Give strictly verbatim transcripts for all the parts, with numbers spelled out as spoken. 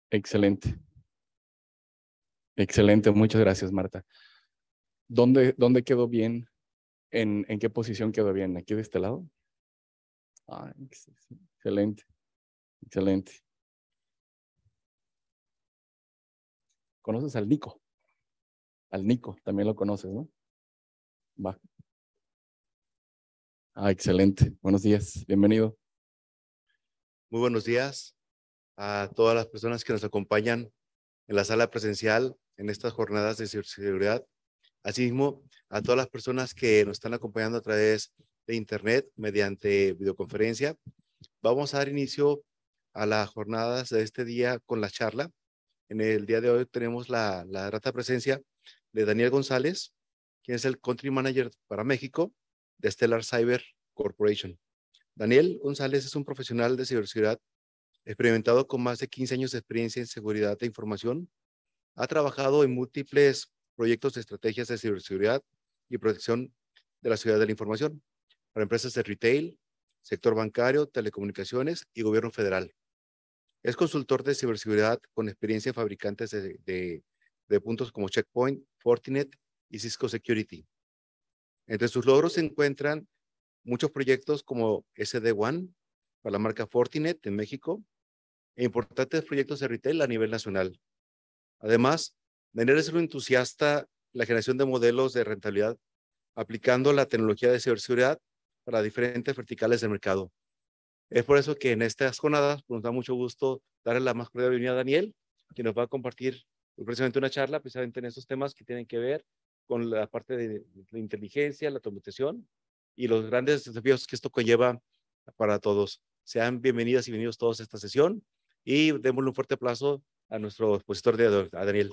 Excelente. Excelente, muchas gracias, Marta. ¿Dónde, dónde quedó bien? ¿En, en qué posición quedó bien? ¿Aquí de este lado? Ah, excelente, excelente. ¿Conoces al Nico? Al Nico, también lo conoces, ¿no? Va. Ah, excelente. Buenos días, bienvenido. Muy buenos días a todas las personas que nos acompañan en la sala presencial en estas jornadas de ciberseguridad. Asimismo, a todas las personas que nos están acompañando a través de internet mediante videoconferencia. Vamos a dar inicio a las jornadas de este día con la charla. En el día de hoy tenemos la, la grata presencia de Daniel González, quien es el Country Manager para México de Stellar Cyber Corporation. Daniel González es un profesional de ciberseguridad experimentado con más de quince años de experiencia en seguridad de información. Ha trabajado en múltiples proyectos de estrategias de ciberseguridad y protección de la seguridad de la información para empresas de retail, sector bancario, telecomunicaciones y gobierno federal. Es consultor de ciberseguridad con experiencia en fabricantes de, de, de puntos como Checkpoint, Fortinet y Cisco Security. Entre sus logros se encuentran muchos proyectos como S D WAN para la marca Fortinet en México e importantes proyectos de retail a nivel nacional. Además, Daniel es un entusiasta de la generación de modelos de rentabilidad aplicando la tecnología de ciberseguridad para diferentes verticales del mercado. Es por eso que en estas jornadas nos da mucho gusto darle la más cordial bienvenida a Daniel, que nos va a compartir precisamente una charla precisamente en estos temas que tienen que ver con la parte de la inteligencia, la automatización y los grandes desafíos que esto conlleva para todos. Sean bienvenidas y bienvenidos todos a esta sesión y démosle un fuerte aplauso a nuestro expositor de hoy, a Daniel.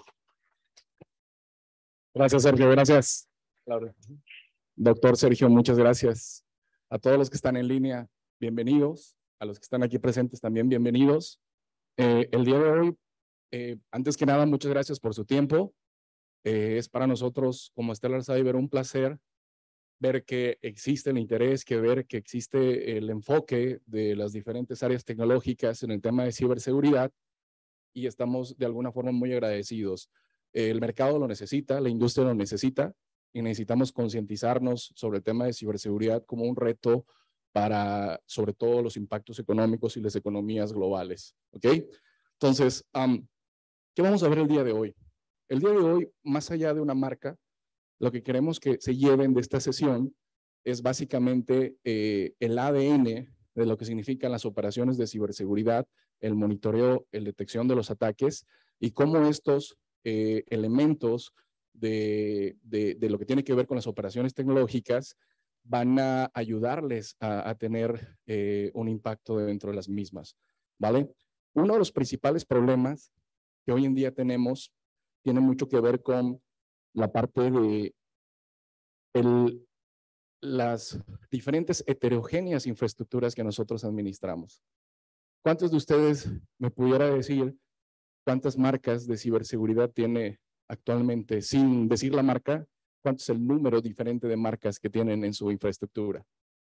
Gracias, Sergio, gracias. Claro. Doctor Sergio, muchas gracias. A todos los que están en línea, bienvenidos. A los que están aquí presentes también, bienvenidos. Eh, el día de hoy, eh, antes que nada, muchas gracias por su tiempo. Eh, es para nosotros, como Stellar Cyber, un placer ver que existe el interés, que ver que existe el enfoque de las diferentes áreas tecnológicas en el tema de ciberseguridad y estamos de alguna forma muy agradecidos. El mercado lo necesita, la industria lo necesita y necesitamos concientizarnos sobre el tema de ciberseguridad como un reto para, sobre todo, los impactos económicos y las economías globales. ¿Ok? Entonces, um, ¿qué vamos a ver el día de hoy? El día de hoy, más allá de una marca, lo que queremos que se lleven de esta sesión es básicamente eh, el A D N de lo que significan las operaciones de ciberseguridad, el monitoreo, la detección de los ataques y cómo estos eh, elementos de, de, de lo que tiene que ver con las operaciones tecnológicas van a ayudarles a, a tener eh, un impacto dentro de las mismas, ¿vale? Uno de los principales problemas que hoy en día tenemos tiene mucho que ver con la parte de el, las diferentes heterogéneas infraestructuras que nosotros administramos. ¿Cuántos de ustedes me pudiera decir cuántas marcas de ciberseguridad tiene actualmente, sin decir la marca, cuánto es el número diferente de marcas que tienen en su infraestructura?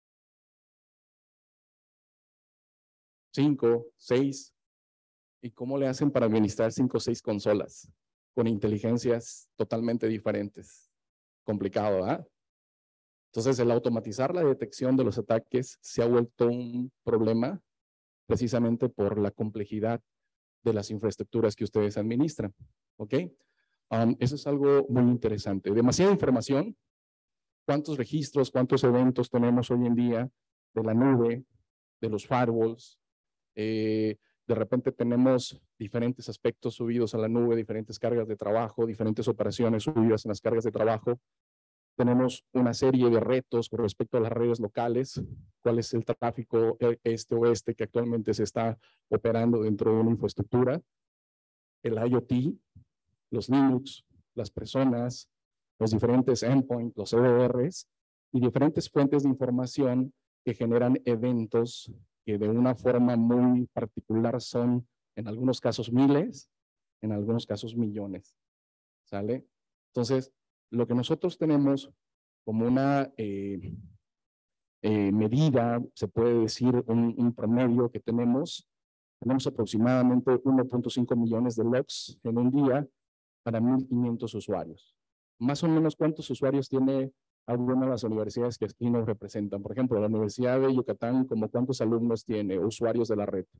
Cinco, seis. ¿Y cómo le hacen para administrar cinco o seis consolas con inteligencias totalmente diferentes? Complicado, ¿ah? ¿eh? Entonces, el automatizar la detección de los ataques se ha vuelto un problema precisamente por la complejidad de las infraestructuras que ustedes administran. ¿Ok? Um, eso es algo muy interesante. Demasiada información. ¿Cuántos registros, cuántos eventos tenemos hoy en día de la nube, de los firewalls? Eh, de repente tenemos diferentes aspectos subidos a la nube, diferentes cargas de trabajo, diferentes operaciones subidas en las cargas de trabajo. Tenemos una serie de retos con respecto a las redes locales, cuál es el tráfico este-oeste que actualmente se está operando dentro de una infraestructura, el IoT, los Linux, las personas, los diferentes endpoints, los C D Rs y diferentes fuentes de información que generan eventos que de una forma muy particular son en algunos casos miles, en algunos casos millones. ¿Sale? Entonces, lo que nosotros tenemos como una eh, eh, medida, se puede decir un, un promedio que tenemos, Tenemos aproximadamente uno punto cinco millones de logs en un día para mil quinientos usuarios. Más o menos, ¿cuántos usuarios tiene alguna de las universidades que aquí nos representan? Por ejemplo, la Universidad de Yucatán, ¿como cuántos alumnos tiene, usuarios de la red?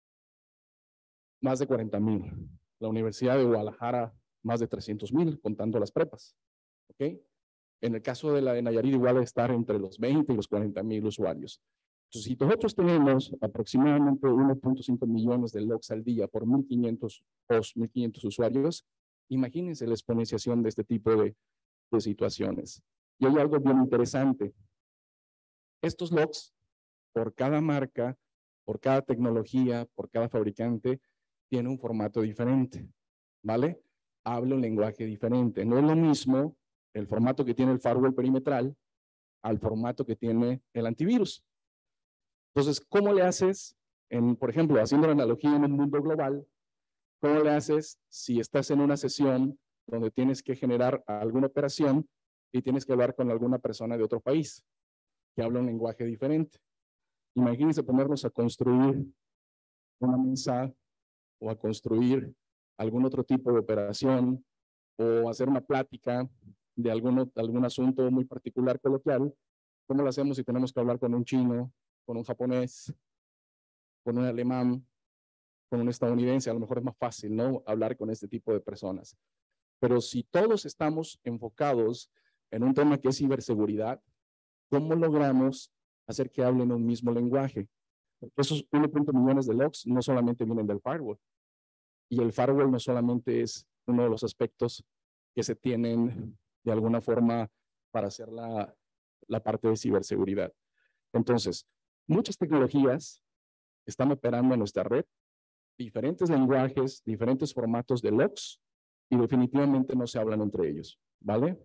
Más de cuarenta mil. La Universidad de Guadalajara, más de trescientos mil, contando las prepas. ¿Ok? En el caso de la de Nayarit, igual estar entre los veinte y los cuarenta mil usuarios. Entonces, si nosotros tenemos aproximadamente uno punto cinco millones de logs al día por mil quinientos usuarios, imagínense la exponenciación de este tipo de, de situaciones. Y hay algo bien interesante. Estos logs, por cada marca, por cada tecnología, por cada fabricante, tiene un formato diferente, ¿vale? Habla un lenguaje diferente. No es lo mismo el formato que tiene el firewall perimetral al formato que tiene el antivirus. Entonces, ¿cómo le haces, en, por ejemplo, haciendo la analogía en un mundo global, cómo le haces si estás en una sesión donde tienes que generar alguna operación y tienes que hablar con alguna persona de otro país que habla un lenguaje diferente? Imagínense ponernos a construir una mesa o a construir algún otro tipo de operación o hacer una plática de algún, algún asunto muy particular coloquial. ¿Cómo lo hacemos si tenemos que hablar con un chino, con un japonés, con un alemán, con un estadounidense? A lo mejor es más fácil, ¿no? Hablar con este tipo de personas. Pero si todos estamos enfocados en un tema que es ciberseguridad, ¿cómo logramos hacer que hablen un mismo lenguaje? Esos uno punto cinco millones de logs no solamente vienen del firewall. Y el firewall no solamente es uno de los aspectos que se tienen de alguna forma para hacer la, la parte de ciberseguridad. Entonces, muchas tecnologías están operando en nuestra red, diferentes lenguajes, diferentes formatos de logs, y definitivamente no se hablan entre ellos, ¿vale?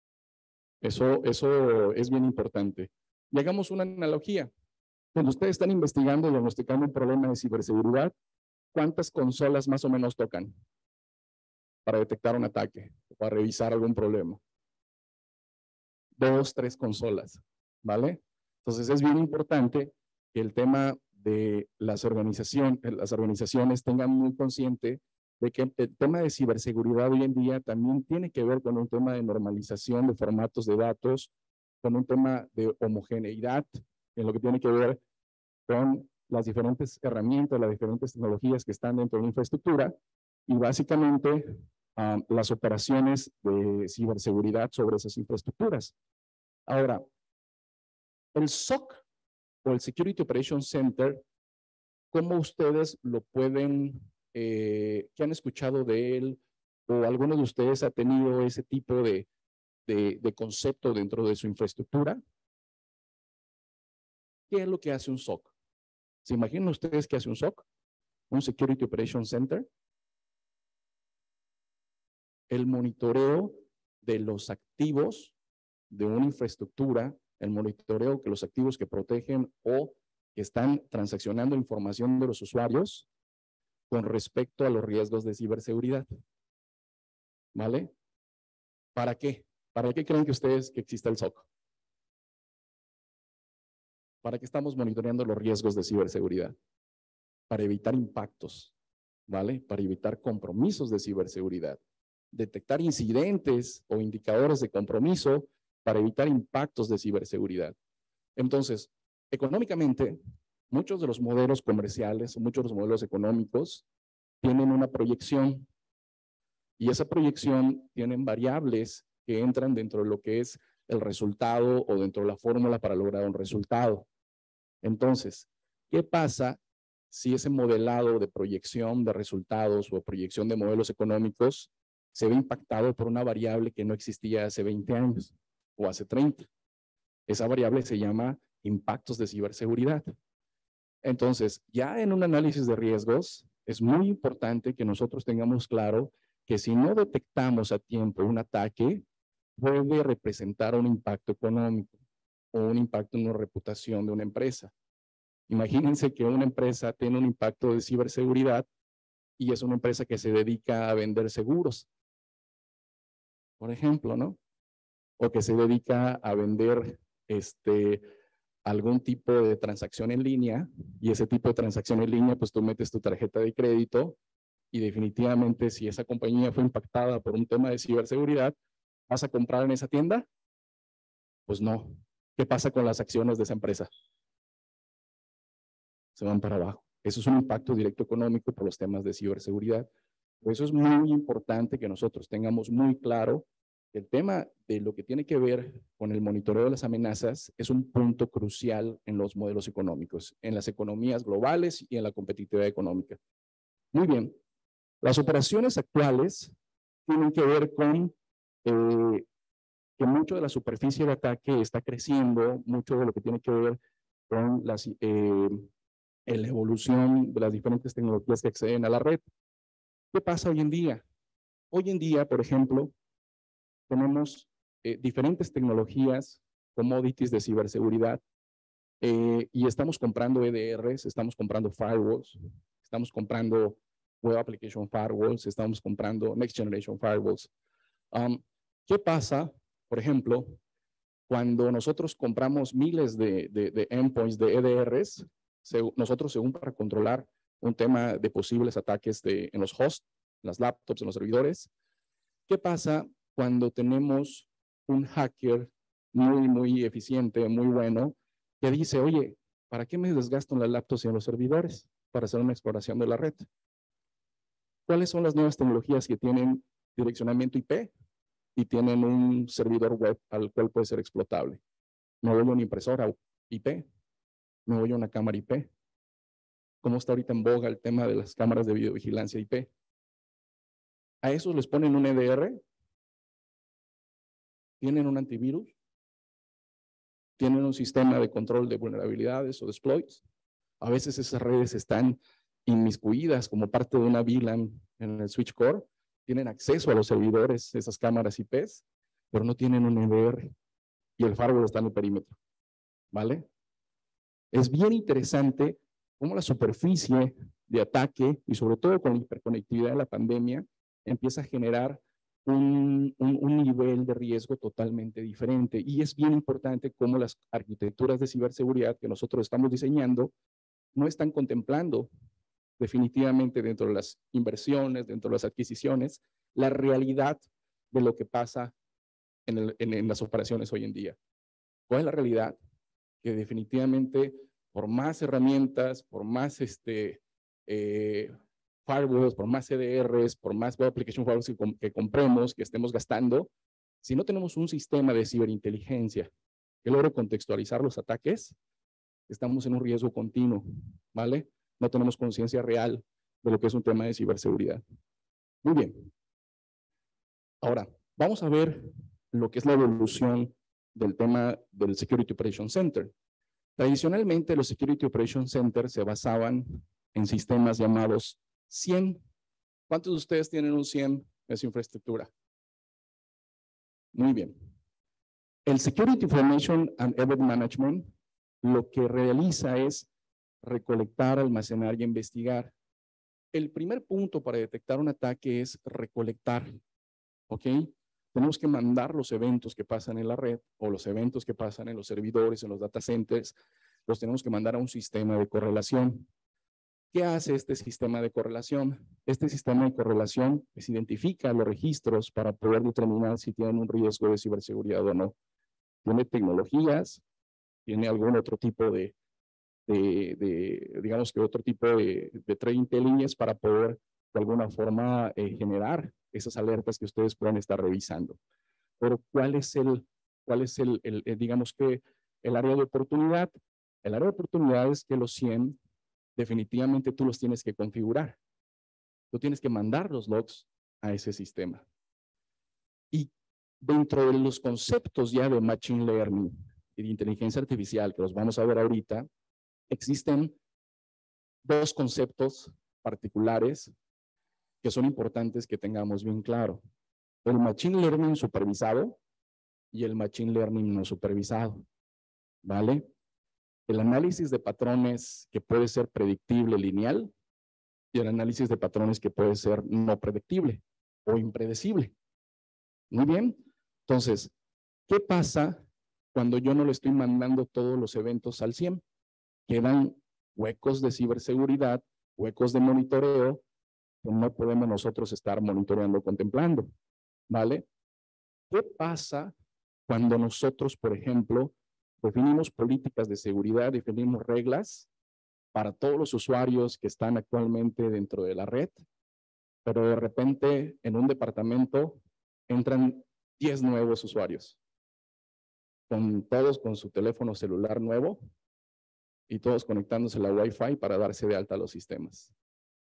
Eso, eso es bien importante. Y hagamos una analogía. Cuando ustedes están investigando y diagnosticando un problema de ciberseguridad, ¿cuántas consolas más o menos tocan para detectar un ataque o para revisar algún problema? Dos, tres consolas, ¿vale? Entonces es bien importante que el tema de las, organización, las organizaciones tengan muy consciente de que el tema de ciberseguridad hoy en día también tiene que ver con un tema de normalización de formatos de datos, con un tema de homogeneidad en lo que tiene que ver con las diferentes herramientas, las diferentes tecnologías que están dentro de la infraestructura y básicamente um, las operaciones de ciberseguridad sobre esas infraestructuras. Ahora, el S O C o el Security Operations Center, ¿cómo ustedes lo pueden, eh, qué han escuchado de él o alguno de ustedes ha tenido ese tipo de, de, de concepto dentro de su infraestructura? ¿Qué es lo que hace un S O C? ¿Se imaginan ustedes qué hace un S O C? Un Security Operations Center. El monitoreo de los activos de una infraestructura, el monitoreo que los activos que protegen o que están transaccionando información de los usuarios con respecto a los riesgos de ciberseguridad. ¿Vale? ¿Para qué? ¿Para qué creen que ustedes que exista el S O C? ¿Para qué estamos monitoreando los riesgos de ciberseguridad? Para evitar impactos, ¿vale? Para evitar compromisos de ciberseguridad. Detectar incidentes o indicadores de compromiso para evitar impactos de ciberseguridad. Entonces, económicamente, muchos de los modelos comerciales, muchos de los modelos económicos tienen una proyección y esa proyección tienen variables que entran dentro de lo que es el resultado o dentro de la fórmula para lograr un resultado. Entonces, ¿qué pasa si ese modelado de proyección de resultados o proyección de modelos económicos se ve impactado por una variable que no existía hace veinte años o hace treinta? Esa variable se llama impactos de ciberseguridad. Entonces, ya en un análisis de riesgos, es muy importante que nosotros tengamos claro que si no detectamos a tiempo un ataque, puede representar un impacto económico o un impacto en la reputación de una empresa. Imagínense que una empresa tiene un impacto de ciberseguridad y es una empresa que se dedica a vender seguros, por ejemplo, ¿no? O que se dedica a vender este, algún tipo de transacción en línea, y ese tipo de transacción en línea, pues tú metes tu tarjeta de crédito y definitivamente si esa compañía fue impactada por un tema de ciberseguridad, ¿vas a comprar en esa tienda? Pues no. ¿Qué pasa con las acciones de esa empresa? Se van para abajo. Eso es un impacto directo económico por los temas de ciberseguridad. Por eso es muy importante que nosotros tengamos muy claro que el tema de lo que tiene que ver con el monitoreo de las amenazas es un punto crucial en los modelos económicos, en las economías globales y en la competitividad económica. Muy bien. Las operaciones actuales tienen que ver con eh, que mucho de la superficie de ataque está creciendo, mucho de lo que tiene que ver con las, eh, la evolución de las diferentes tecnologías que acceden a la red. ¿Qué pasa hoy en día? Hoy en día, por ejemplo, tenemos eh, diferentes tecnologías, commodities de ciberseguridad, eh, y estamos comprando E D Rs, estamos comprando firewalls, estamos comprando Web Application Firewalls, estamos comprando Next Generation Firewalls. Um, ¿Qué pasa, por ejemplo, cuando nosotros compramos miles de, de, de endpoints de E D Rs, se, nosotros según para controlar un tema de posibles ataques de, en los hosts, en las laptops, en los servidores? ¿Qué pasa cuando tenemos un hacker muy, muy eficiente, muy bueno, que dice, oye, ¿para qué me desgasto en las laptops y en los servidores para hacer una exploración de la red? ¿Cuáles son las nuevas tecnologías que tienen direccionamiento I P y tienen un servidor web al cual puede ser explotable? Me voy a una impresora I P, me voy a una cámara I P. ¿Cómo está ahorita en boga el tema de las cámaras de videovigilancia I P? A esos les ponen un E D R, tienen un antivirus, tienen un sistema de control de vulnerabilidades o de exploits. A veces esas redes están inmiscuidas como parte de una V LAN en el switch core, tienen acceso a los servidores, esas cámaras I Ps, pero no tienen un E D R y el firewall está en el perímetro, ¿vale? Es bien interesante cómo la superficie de ataque y sobre todo con la hiperconectividad de la pandemia empieza a generar un, un, un nivel de riesgo totalmente diferente, y es bien importante cómo las arquitecturas de ciberseguridad que nosotros estamos diseñando no están contemplando definitivamente dentro de las inversiones, dentro de las adquisiciones, la realidad de lo que pasa en, el, en, en las operaciones hoy en día. ¿Cuál es la realidad? Que definitivamente por más herramientas, por más este, eh, firewalls, por más C D Rs, por más web application firewalls que, com que compremos, que estemos gastando, si no tenemos un sistema de ciberinteligencia que logre contextualizar los ataques, estamos en un riesgo continuo, ¿vale? No tenemos conciencia real de lo que es un tema de ciberseguridad. Muy bien. Ahora, vamos a ver lo que es la evolución del tema del Security Operations Center. Tradicionalmente, los Security Operations Center se basaban en sistemas llamados C I E M. ¿Cuántos de ustedes tienen un C I E M en su infraestructura? Muy bien. El Security Information and Event Management lo que realiza es recolectar, almacenar y investigar. El primer punto para detectar un ataque es recolectar, ¿ok? Tenemos que mandar los eventos que pasan en la red o los eventos que pasan en los servidores, en los data centers, los tenemos que mandar a un sistema de correlación. ¿Qué hace este sistema de correlación? Este sistema de correlación pues, identifica los registros para poder determinar si tienen un riesgo de ciberseguridad o no. Tiene tecnologías, tiene algún otro tipo de, de, de digamos que otro tipo de, de threat intelligence para poder de alguna forma eh, generar esas alertas que ustedes puedan estar revisando. Pero ¿cuál es el, cuál es el, el, el digamos que el área de oportunidad? El área de oportunidad es que los C I E M definitivamente tú los tienes que configurar. Tú tienes que mandar los logs a ese sistema. Y dentro de los conceptos ya de Machine Learning y de inteligencia artificial, que los vamos a ver ahorita, existen dos conceptos particulares que son importantes que tengamos bien claro. El Machine Learning supervisado y el Machine Learning no supervisado, ¿vale? El análisis de patrones que puede ser predictible lineal y el análisis de patrones que puede ser no predictible o impredecible. Muy bien. Entonces, ¿qué pasa cuando yo no le estoy mandando todos los eventos al cien. Quedan huecos de ciberseguridad, huecos de monitoreo, que no podemos nosotros estar monitoreando, contemplando, ¿vale? ¿Qué pasa cuando nosotros, por ejemplo, definimos políticas de seguridad, definimos reglas para todos los usuarios que están actualmente dentro de la red, pero de repente en un departamento entran diez nuevos usuarios, con todos con su teléfono celular nuevo y todos conectándose a la Wi-Fi para darse de alta a los sistemas?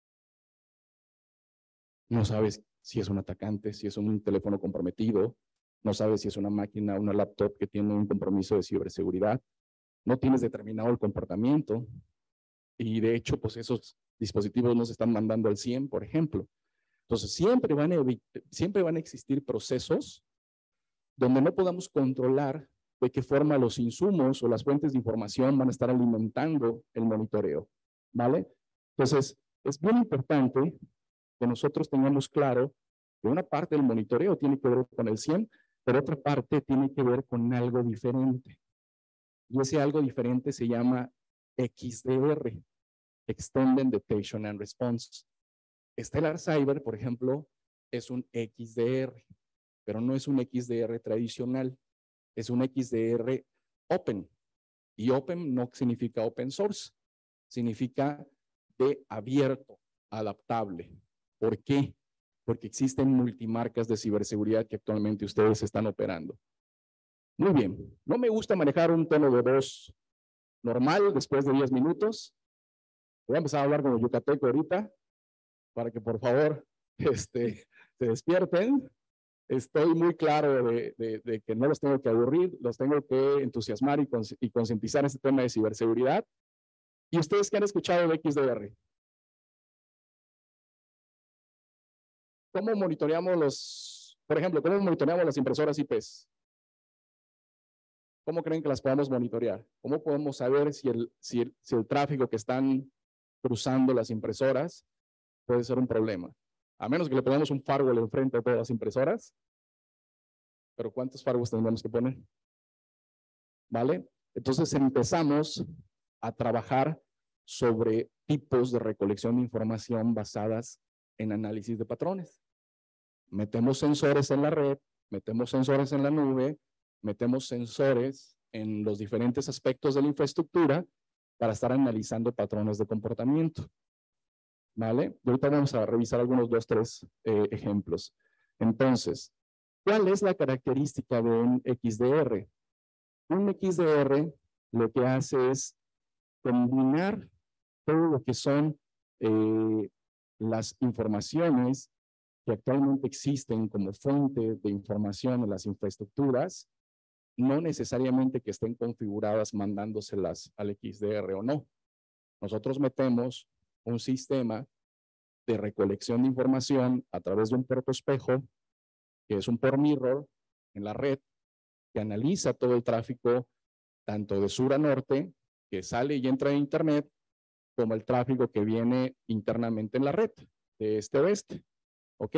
No sabes si es un atacante, si es un teléfono comprometido, no sabes si es una máquina, una laptop que tiene un compromiso de ciberseguridad, no tienes determinado el comportamiento y de hecho pues esos dispositivos no se están mandando al cien, por ejemplo. Entonces siempre van a, siempre van a existir procesos donde no podamos controlar de qué forma los insumos o las fuentes de información van a estar alimentando el monitoreo, ¿vale? Entonces es bien importante que nosotros tengamos claro que una parte del monitoreo tiene que ver con el cien, pero otra parte tiene que ver con algo diferente. Y ese algo diferente se llama X D R, Extended Detection and Response. Stellar Cyber, por ejemplo, es un X D R, pero no es un X D R tradicional, es un X D R open. Y open no significa open source, significa de abierto, adaptable. ¿Por qué? Porque existen multimarcas de ciberseguridad que actualmente ustedes están operando. Muy bien, no me gusta manejar un tono de voz normal después de diez minutos. Voy a empezar a hablar como yucateco ahorita, para que por favor este, se despierten. Estoy muy claro de, de, de que no los tengo que aburrir, los tengo que entusiasmar y, cons y concientizar en este tema de ciberseguridad. ¿Y ustedes qué han escuchado de X D R? ¿Cómo monitoreamos los, por ejemplo, cómo monitoreamos las impresoras I Pes? ¿Cómo creen que las podemos monitorear? ¿Cómo podemos saber si el, si el, si el tráfico que están cruzando las impresoras puede ser un problema? A menos que le pongamos un firewall enfrente a todas las impresoras. Pero ¿cuántos firewalls tendríamos que poner? ¿Vale? Entonces empezamos a trabajar sobre tipos de recolección de información basadas en análisis de patrones. Metemos sensores en la red, metemos sensores en la nube, metemos sensores en los diferentes aspectos de la infraestructura para estar analizando patrones de comportamiento. ¿Vale? Y ahorita vamos a revisar algunos dos, tres eh, ejemplos. Entonces, ¿cuál es la característica de un X D R? Un X D R lo que hace es combinar todo lo que son eh, las informaciones que actualmente existen como fuente de información en las infraestructuras, no necesariamente que estén configuradas mandándoselas al X D R o no. Nosotros metemos un sistema de recolección de información a través de un puerto espejo, que es un port mirror en la red, que analiza todo el tráfico, tanto de sur a norte, que sale y entra en Internet, como el tráfico que viene internamente en la red, de este a oeste. ¿Ok?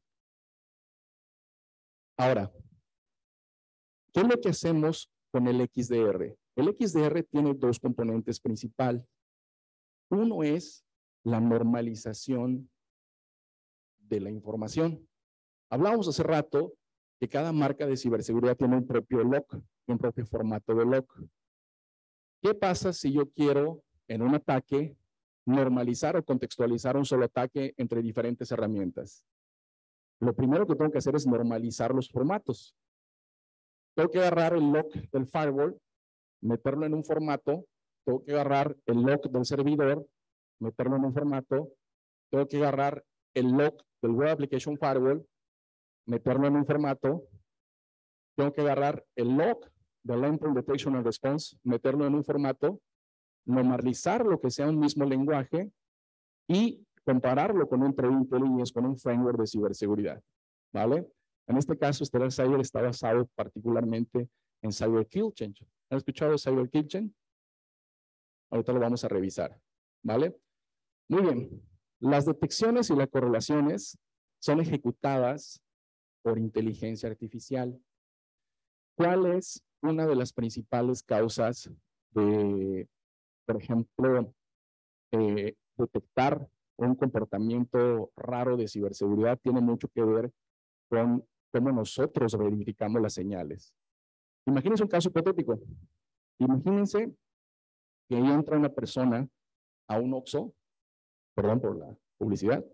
Ahora, ¿qué es lo que hacemos con el X D R? El X D R tiene dos componentes principales. Uno es la normalización de la información. Hablábamos hace rato que cada marca de ciberseguridad tiene un propio lock, un propio formato de lock. ¿Qué pasa si yo quiero en un ataque normalizar o contextualizar un solo ataque entre diferentes herramientas? Lo primero que tengo que hacer es normalizar los formatos. Tengo que agarrar el lock del firewall, meterlo en un formato, tengo que agarrar el lock del servidor, meterlo en un formato, tengo que agarrar el lock del Web Application Firewall, meterlo en un formato, tengo que agarrar el lock del Endpoint Detection and Response, meterlo en un formato, normalizar lo que sea un mismo lenguaje y compararlo con un trading intelligence, con un framework de ciberseguridad, ¿vale? En este caso, Stellar Cyber está basado particularmente en Cyber Kill Chain. ¿Han escuchado de Cyber Kill Chain? Ahorita lo vamos a revisar, ¿vale? Muy bien. Las detecciones y las correlaciones son ejecutadas por inteligencia artificial. ¿Cuál es una de las principales causas de, por ejemplo, eh, detectar un comportamiento raro de ciberseguridad tiene mucho que ver con cómo nosotros verificamos las señales. Imagínense un caso hipotético. Imagínense que ahí entra una persona a un Oxxo, perdón por la publicidad,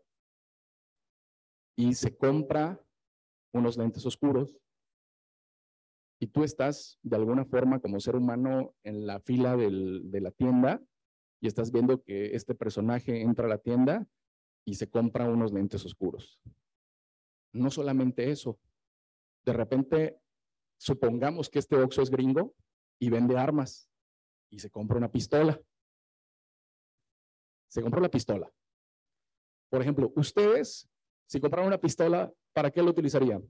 y se compra unos lentes oscuros, y tú estás de alguna forma como ser humano en la fila del, de la tienda y estás viendo que este personaje entra a la tienda y se compra unos lentes oscuros. No solamente eso, de repente supongamos que este Oxxo es gringo y vende armas y se compra una pistola. Se compró la pistola. Por ejemplo, ustedes, si compraran una pistola, ¿para qué la utilizarían?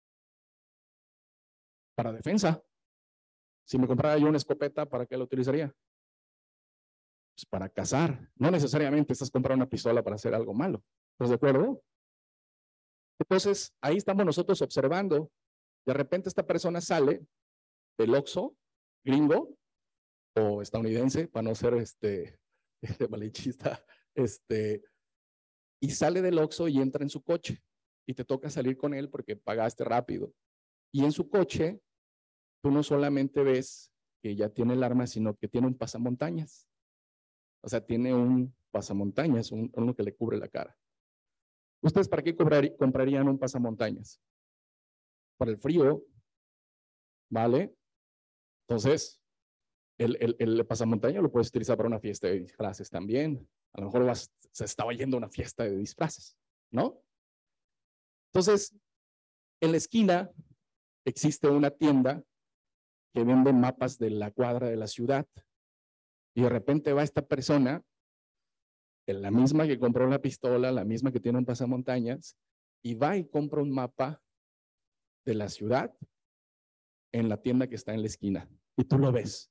Para defensa. Si me comprara yo una escopeta, ¿para qué la utilizaría? Pues para cazar. No necesariamente estás comprando una pistola para hacer algo malo. ¿Estás de acuerdo? Entonces, ahí estamos nosotros observando. De repente esta persona sale del Oxxo, gringo o estadounidense, para no ser este, este malinchista, este, y sale del Oxxo y entra en su coche. Y te toca salir con él porque pagaste rápido. Y en su coche, tú no solamente ves que ya tiene el arma, sino que tiene un pasamontañas. O sea, tiene un pasamontañas, un, uno que le cubre la cara. ¿Ustedes para qué comprarían un pasamontañas? Para el frío, ¿vale? Entonces, el, el, el pasamontañas lo puedes utilizar para una fiesta de disfraces también. A lo mejor vas, se estaba yendo a una fiesta de disfraces, ¿no? Entonces, en la esquina existe una tienda que vende mapas de la cuadra de la ciudad. Y de repente va esta persona, la misma que compró la pistola, la misma que tiene un pasamontañas, y va y compra un mapa de la ciudad en la tienda que está en la esquina. Y tú lo ves.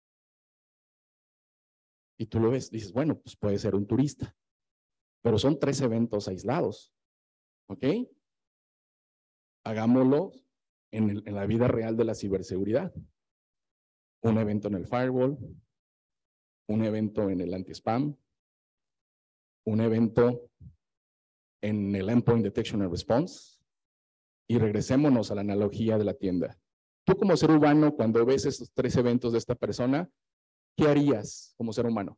Y tú lo ves, dices, bueno, pues puede ser un turista. Pero son tres eventos aislados. ¿Ok? Hagámoslo en, el, en la vida real de la ciberseguridad. Un evento en el firewall, un evento en el anti-spam, un evento en el Endpoint Detection and Response, y regresémonos a la analogía de la tienda. Tú como ser humano, cuando ves estos tres eventos de esta persona, ¿qué harías como ser humano?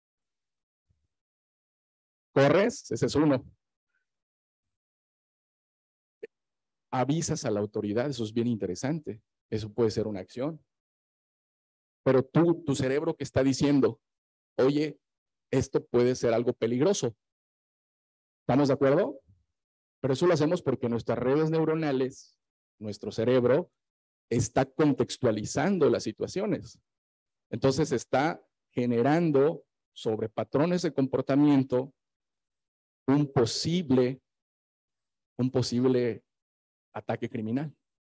¿Corres? Ese es uno. Avisas a la autoridad, eso es bien interesante. Eso puede ser una acción. Pero tú, tu cerebro que está diciendo, oye, esto puede ser algo peligroso. ¿Estamos de acuerdo? Pero eso lo hacemos porque nuestras redes neuronales, nuestro cerebro, está contextualizando las situaciones. Entonces está generando sobre patrones de comportamiento un posible, un posible ataque criminal.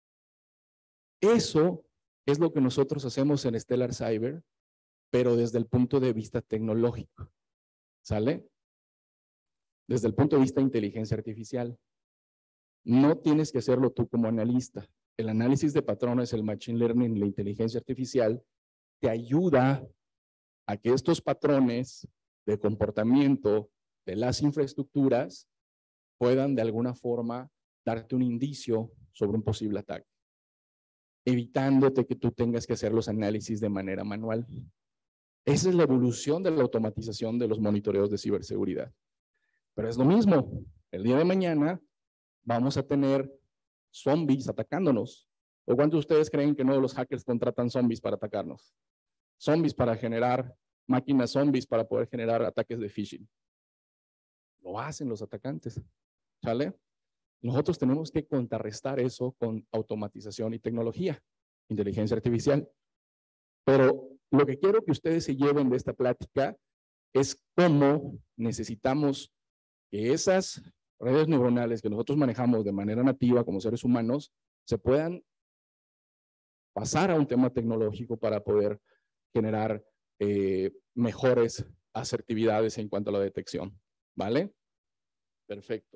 Eso es lo que nosotros hacemos en Stellar Cyber, pero desde el punto de vista tecnológico. ¿Sale? Desde el punto de vista de inteligencia artificial. No tienes que hacerlo tú como analista. El análisis de patrones, el machine learning, la inteligencia artificial, te ayuda a que estos patrones de comportamiento de las infraestructuras puedan de alguna forma darte un indicio sobre un posible ataque, evitándote que tú tengas que hacer los análisis de manera manual. Esa es la evolución de la automatización de los monitoreos de ciberseguridad. Pero es lo mismo. El día de mañana vamos a tener zombies atacándonos. ¿O cuántos de ustedes creen que no los hackers contratan zombies para atacarnos? Zombies para generar máquinas zombies para poder generar ataques de phishing. Lo hacen los atacantes. ¿Sale? Nosotros tenemos que contrarrestar eso con automatización y tecnología, inteligencia artificial. Pero lo que quiero que ustedes se lleven de esta plática es cómo necesitamos que esas redes neuronales que nosotros manejamos de manera nativa como seres humanos se puedan pasar a un tema tecnológico para poder generar eh, mejores asertividades en cuanto a la detección. ¿Vale? Perfecto.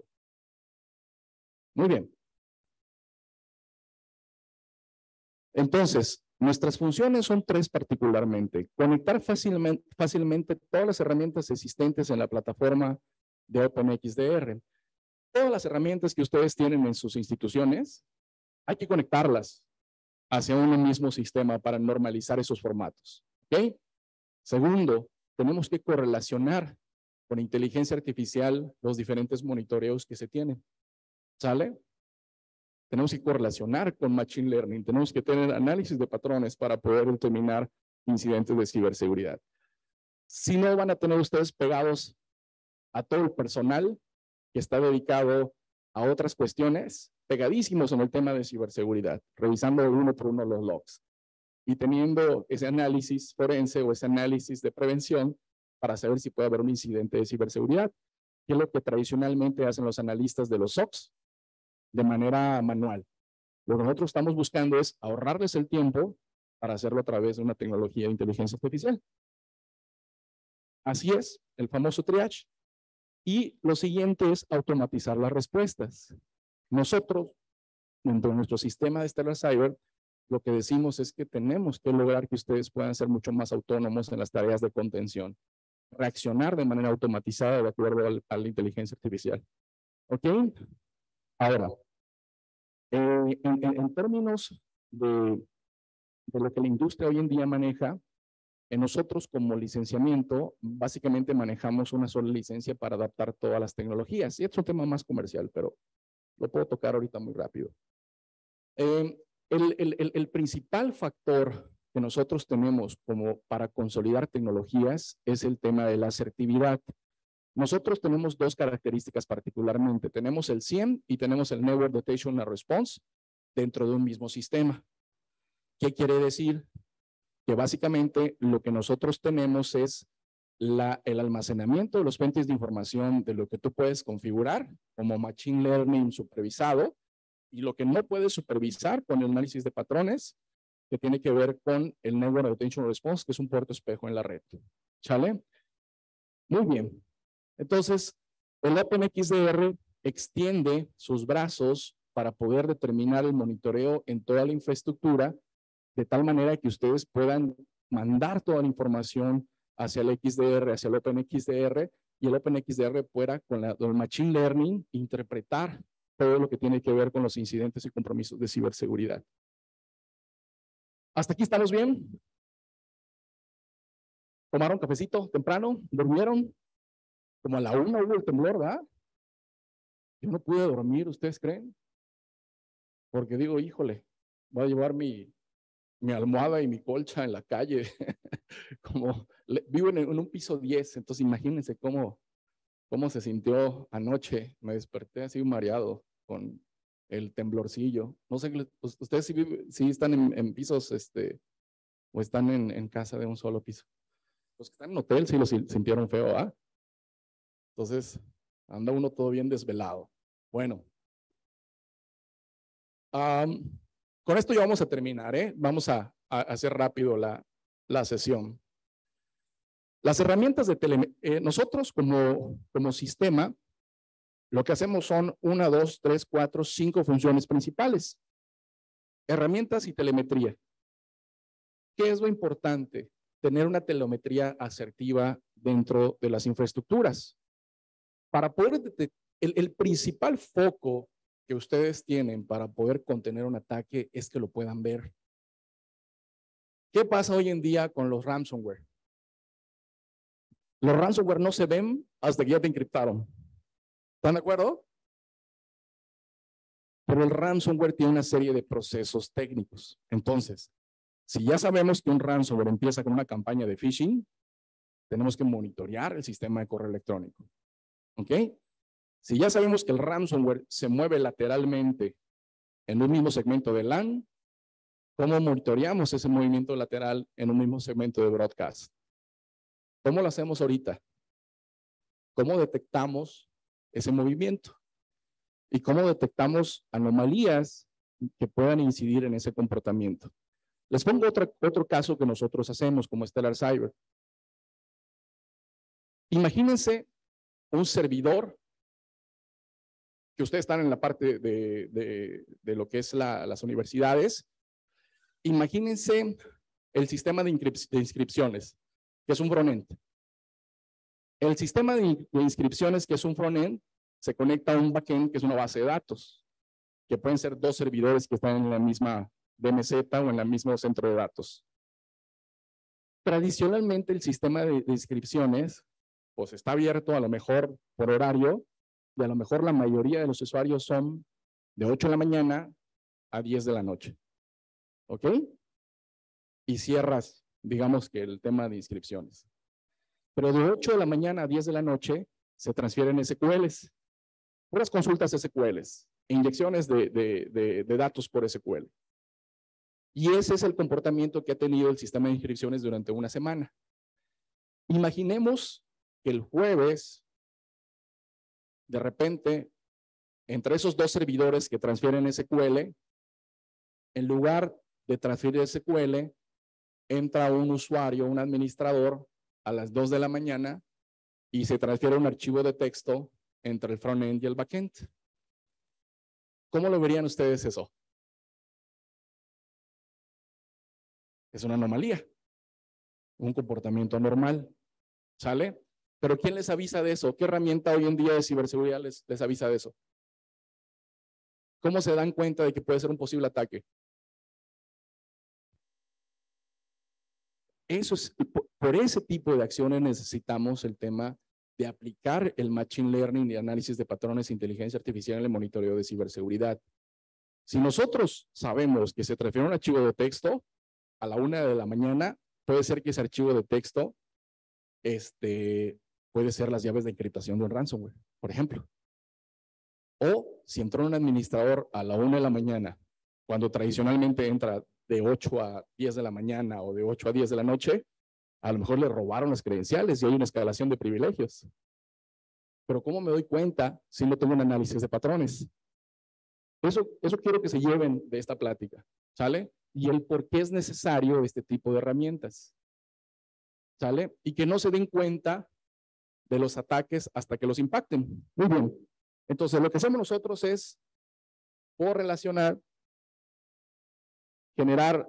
Muy bien. Entonces, Nuestras funciones son tres particularmente. Conectar fácilmente, fácilmente todas las herramientas existentes en la plataforma de OpenXDR. Todas las herramientas que ustedes tienen en sus instituciones, hay que conectarlas hacia un mismo sistema para normalizar esos formatos. ¿Ok? Segundo, tenemos que correlacionar con inteligencia artificial los diferentes monitoreos que se tienen. ¿Sale? Tenemos que correlacionar con Machine Learning, tenemos que tener análisis de patrones para poder determinar incidentes de ciberseguridad. Si no, van a tener ustedes pegados a todo el personal que está dedicado a otras cuestiones, pegadísimos en el tema de ciberseguridad, revisando uno por uno los logs y teniendo ese análisis forense o ese análisis de prevención para saber si puede haber un incidente de ciberseguridad, que es lo que tradicionalmente hacen los analistas de los S O Cs de manera manual. Lo que nosotros estamos buscando es ahorrarles el tiempo para hacerlo a través de una tecnología de inteligencia artificial. Así es, el famoso triage. Y lo siguiente es automatizar las respuestas. Nosotros, dentro de nuestro sistema de Stellar Cyber, lo que decimos es que tenemos que lograr que ustedes puedan ser mucho más autónomos en las tareas de contención, reaccionar de manera automatizada de acuerdo al, a la inteligencia artificial. ¿Ok? Ahora, eh, en, en, en términos de, de lo que la industria hoy en día maneja, en nosotros como licenciamiento, básicamente manejamos una sola licencia para adaptar todas las tecnologías. Y es un tema más comercial, pero lo puedo tocar ahorita muy rápido. Eh, el, el, el, el principal factor que nosotros tenemos como para consolidar tecnologías es el tema de la asertividad. Nosotros tenemos dos características particularmente. Tenemos el C I E M y tenemos el Network Detection and Response dentro de un mismo sistema. ¿Qué quiere decir? Que básicamente lo que nosotros tenemos es la, el almacenamiento de los fuentes de información de lo que tú puedes configurar como Machine Learning supervisado y lo que no puedes supervisar con el análisis de patrones que tiene que ver con el Network Detection and Response, que es un puerto espejo en la red. ¿Sale? Muy bien. Entonces, el OpenXDR extiende sus brazos para poder determinar el monitoreo en toda la infraestructura de tal manera que ustedes puedan mandar toda la información hacia el X D R, hacia el OpenXDR, y el OpenXDR pueda, con la, el Machine Learning, interpretar todo lo que tiene que ver con los incidentes y compromisos de ciberseguridad. ¿Hasta aquí estamos bien? ¿Tomaron cafecito temprano? ¿Durmieron? Como a la una hubo el temblor, ¿verdad? Yo no pude dormir, ¿ustedes creen? Porque digo, híjole, voy a llevar mi, mi almohada y mi colcha en la calle. Como le, vivo en, en un piso diez, entonces imagínense cómo, cómo se sintió anoche. Me desperté así mareado con el temblorcillo. No sé, pues, ustedes si, sí, sí están en, en pisos este, o están en, en casa de un solo piso. Los que están en hotel sí lo sintieron feo, ¿ah? Entonces, anda uno todo bien desvelado. Bueno. Um, con esto ya vamos a terminar, ¿eh? Vamos a, a hacer rápido la, la sesión. Las herramientas de telemetría, eh, nosotros como, como sistema, lo que hacemos son una, dos, tres, cuatro, cinco funciones principales. Herramientas y telemetría. ¿Qué es lo importante? Tener una telemetría asertiva dentro de las infraestructuras. Para poder, el, el principal foco que ustedes tienen para poder contener un ataque es que lo puedan ver. ¿Qué pasa hoy en día con los ransomware? Los ransomware no se ven hasta que ya te encriptaron. ¿Están de acuerdo? Pero el ransomware tiene una serie de procesos técnicos. Entonces, si ya sabemos que un ransomware empieza con una campaña de phishing, tenemos que monitorear el sistema de correo electrónico. ¿Ok? Si ya sabemos que el ransomware se mueve lateralmente en un mismo segmento de LAN, ¿cómo monitoreamos ese movimiento lateral en un mismo segmento de broadcast? ¿Cómo lo hacemos ahorita? ¿Cómo detectamos ese movimiento? ¿Y cómo detectamos anomalías que puedan incidir en ese comportamiento? Les pongo otro, otro caso que nosotros hacemos como Stellar Cyber. Imagínense un servidor que ustedes están en la parte de, de, de lo que es la, las universidades imagínense el sistema de, inscrip de inscripciones, que es un frontend. El sistema de, de inscripciones, que es un frontend, se conecta a un backend, que es una base de datos, que pueden ser dos servidores que están en la misma D M Z o en el mismo centro de datos. Tradicionalmente, el sistema de, de inscripciones, pues está abierto a lo mejor por horario, y a lo mejor la mayoría de los usuarios son de ocho de la mañana a diez de la noche. ¿Ok? Y cierras, digamos que el tema de inscripciones. Pero de ocho de la mañana a diez de la noche se transfieren S Q Ls. Puras consultas S Q Ls, inyecciones de, de, de, de datos por S Q L. Y ese es el comportamiento que ha tenido el sistema de inscripciones durante una semana. Imaginemos que el jueves, de repente, entre esos dos servidores que transfieren S Q L, en lugar de transferir S Q L, entra un usuario, un administrador, a las dos de la mañana y se transfiere un archivo de texto entre el frontend y el backend. ¿Cómo lo verían ustedes eso? Es una anomalía, un comportamiento anormal, ¿sale? Pero ¿quién les avisa de eso? ¿Qué herramienta hoy en día de ciberseguridad les, les avisa de eso? ¿Cómo se dan cuenta de que puede ser un posible ataque? Eso es, por ese tipo de acciones necesitamos el tema de aplicar el Machine Learning y análisis de patrones de inteligencia artificial en el monitoreo de ciberseguridad. Si nosotros sabemos que se transfiere un archivo de texto a la una de la mañana, puede ser que ese archivo de texto este, puede ser las llaves de encriptación de un ransomware, por ejemplo. O si entró un administrador a la una de la mañana, cuando tradicionalmente entra de ocho a diez de la mañana o de ocho a diez de la noche, a lo mejor le robaron las credenciales y hay una escalación de privilegios. Pero ¿cómo me doy cuenta si no tengo un análisis de patrones? Eso, eso quiero que se lleven de esta plática, ¿sale? Y el por qué es necesario este tipo de herramientas, ¿sale? Y que no se den cuenta de los ataques hasta que los impacten. Muy bien. Entonces, lo que hacemos nosotros es correlacionar, generar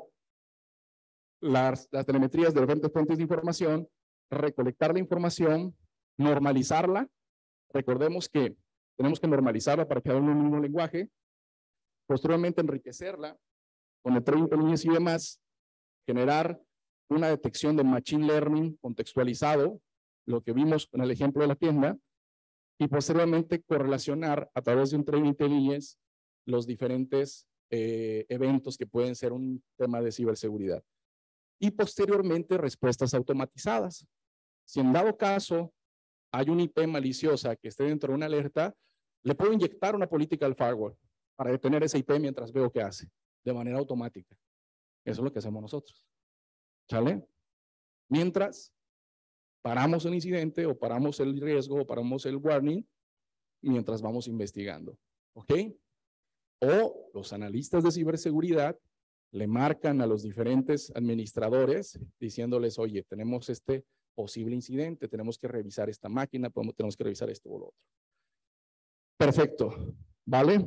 las, las telemetrías de diferentes fuentes de información, recolectar la información, normalizarla. Recordemos que tenemos que normalizarla para que hable un mismo lenguaje, posteriormente enriquecerla con el training intelligence y demás, generar una detección de machine learning contextualizado, lo que vimos en el ejemplo de la tienda, y posteriormente correlacionar a través de un training intelligence los diferentes eh, eventos que pueden ser un tema de ciberseguridad. Y posteriormente respuestas automatizadas. Si en dado caso hay una I P maliciosa que esté dentro de una alerta, le puedo inyectar una política al firewall para detener esa I P mientras veo qué hace, de manera automática. Eso es lo que hacemos nosotros. ¿Sale? Mientras paramos el incidente o paramos el riesgo o paramos el warning mientras vamos investigando. ¿Ok? O los analistas de ciberseguridad le marcan a los diferentes administradores diciéndoles, oye, tenemos este posible incidente, tenemos que revisar esta máquina, podemos, tenemos que revisar esto o lo otro. Perfecto, ¿vale?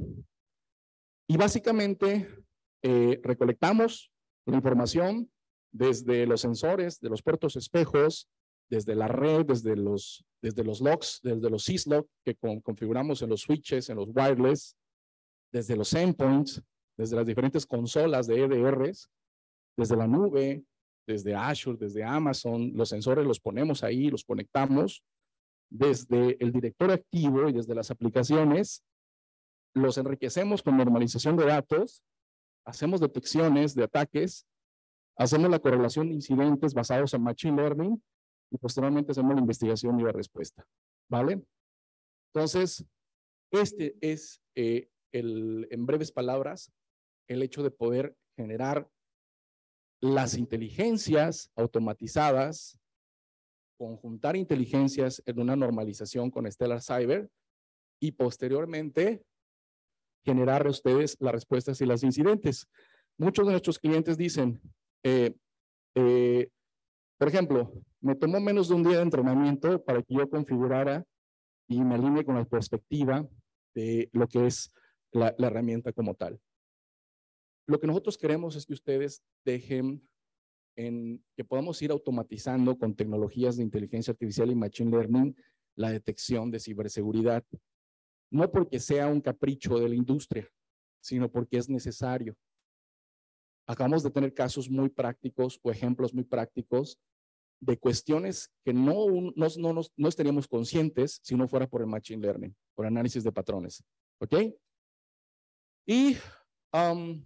Y básicamente eh, recolectamos la información desde los sensores, de los puertos espejos, desde la red, desde los, desde los logs, desde los syslog que con, configuramos en los switches, en los wireless, desde los endpoints, desde las diferentes consolas de E D Rs, desde la nube, desde Azure, desde Amazon, los sensores los ponemos ahí, los conectamos, desde el directorio activo y desde las aplicaciones, los enriquecemos con normalización de datos, hacemos detecciones de ataques, hacemos la correlación de incidentes basados en Machine Learning y posteriormente hacemos la investigación y la respuesta. ¿Vale? Entonces, este es, eh, el, en breves palabras, el hecho de poder generar las inteligencias automatizadas, conjuntar inteligencias en una normalización con Stellar Cyber y posteriormente generar a ustedes las respuestas y los incidentes. Muchos de nuestros clientes dicen, eh, eh, por ejemplo, me tomó menos de un día de entrenamiento para que yo configurara y me alinee con la perspectiva de lo que es la, la herramienta como tal. Lo que nosotros queremos es que ustedes dejen en que podamos ir automatizando con tecnologías de inteligencia artificial y machine learning la detección de ciberseguridad. No porque sea un capricho de la industria, sino porque es necesario. Acabamos de tener casos muy prácticos o ejemplos muy prácticos de cuestiones que no, no, no, nos, no estaríamos conscientes si no fuera por el machine learning, por análisis de patrones. ¿Ok? Y um,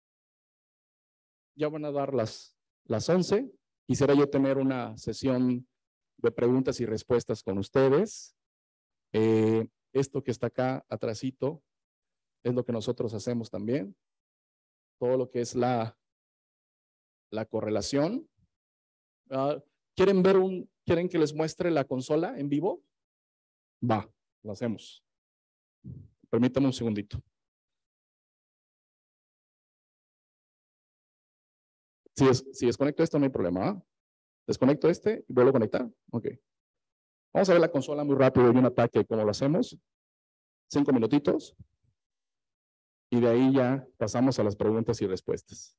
ya van a dar las, las once. Quisiera yo tener una sesión de preguntas y respuestas con ustedes. Eh, esto que está acá atrásito es lo que nosotros hacemos también. Todo lo que es la, la correlación. Uh, ¿Quieren ver un, quieren que les muestre la consola en vivo? Va, lo hacemos. Permítame un segundito. Si, es, si desconecto esto, no hay problema. ¿eh? Desconecto este y vuelvo a conectar. Ok. Vamos a ver la consola muy rápido y un ataque, ¿cómo lo hacemos? Cinco minutitos. Y de ahí ya pasamos a las preguntas y respuestas.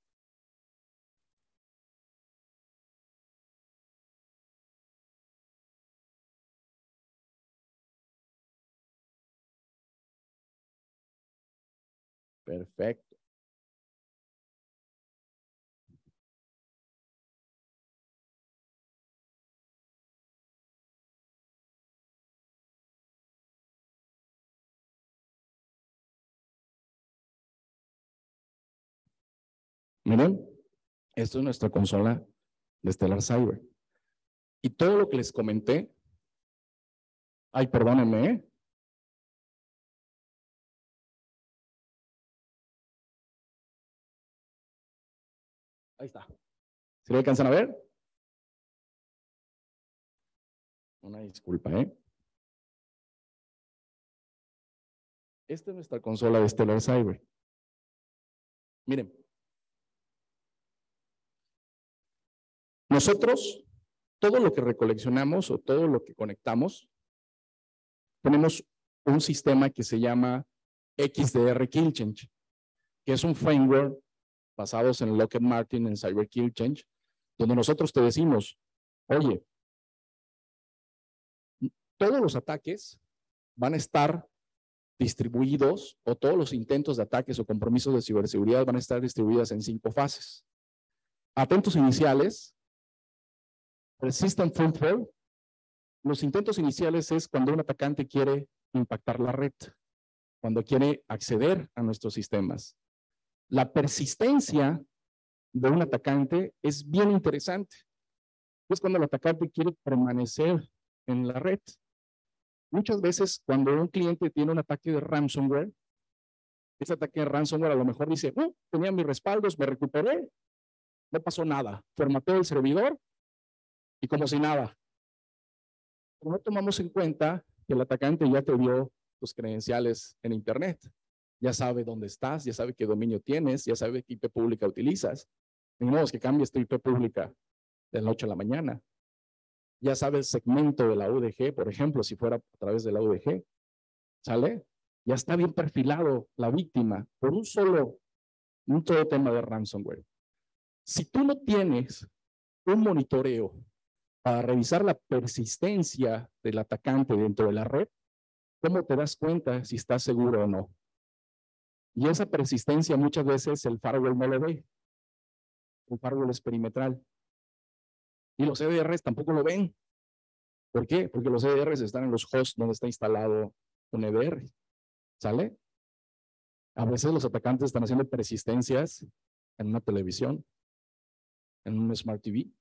Perfecto. Miren, esto es nuestra consola de Stellar Cyber. Y todo lo que les comenté, ay, perdónenme, ¿eh? Ahí está. ¿Se lo alcanzan a ver? Una disculpa, ¿eh? Esta es nuestra consola de Stellar Cyber. Miren. Nosotros, todo lo que recoleccionamos o todo lo que conectamos, tenemos un sistema que se llama X D R Kill Change, que es un framework basado en Lockheed Martin en Cyber Kill Change, donde nosotros te decimos, oye, todos los ataques van a estar distribuidos o todos los intentos de ataques o compromisos de ciberseguridad van a estar distribuidos en cinco fases. Atentos iniciales, persistent failure. Los intentos iniciales es cuando un atacante quiere impactar la red, cuando quiere acceder a nuestros sistemas. La persistencia de un atacante es bien interesante. Es cuando el atacante quiere permanecer en la red. Muchas veces cuando un cliente tiene un ataque de ransomware, ese ataque de ransomware a lo mejor dice, oh, tenía mis respaldos, me recuperé, no pasó nada, formateo el servidor y como si nada. Pero no tomamos en cuenta que el atacante ya te vio tus credenciales en Internet. Ya sabe dónde estás, ya sabe qué dominio tienes, ya sabe qué I P pública utilizas. Ni modo que cambies tu I P pública de la noche a la mañana. Ya sabe el segmento de la U D G, por ejemplo, si fuera a través de la U D G. ¿Sale? Ya está bien perfilado la víctima por un solo, un solo tema de ransomware. Si tú no tienes un monitoreo para revisar la persistencia del atacante dentro de la red, ¿cómo te das cuenta si estás seguro o no? Y esa persistencia muchas veces el firewall no lo ve. El firewall es perimetral. Y los E D Rs tampoco lo ven. ¿Por qué? Porque los E D Rs están en los hosts donde está instalado un E D R. ¿Sale? A veces los atacantes están haciendo persistencias en una televisión, en un Smart T V.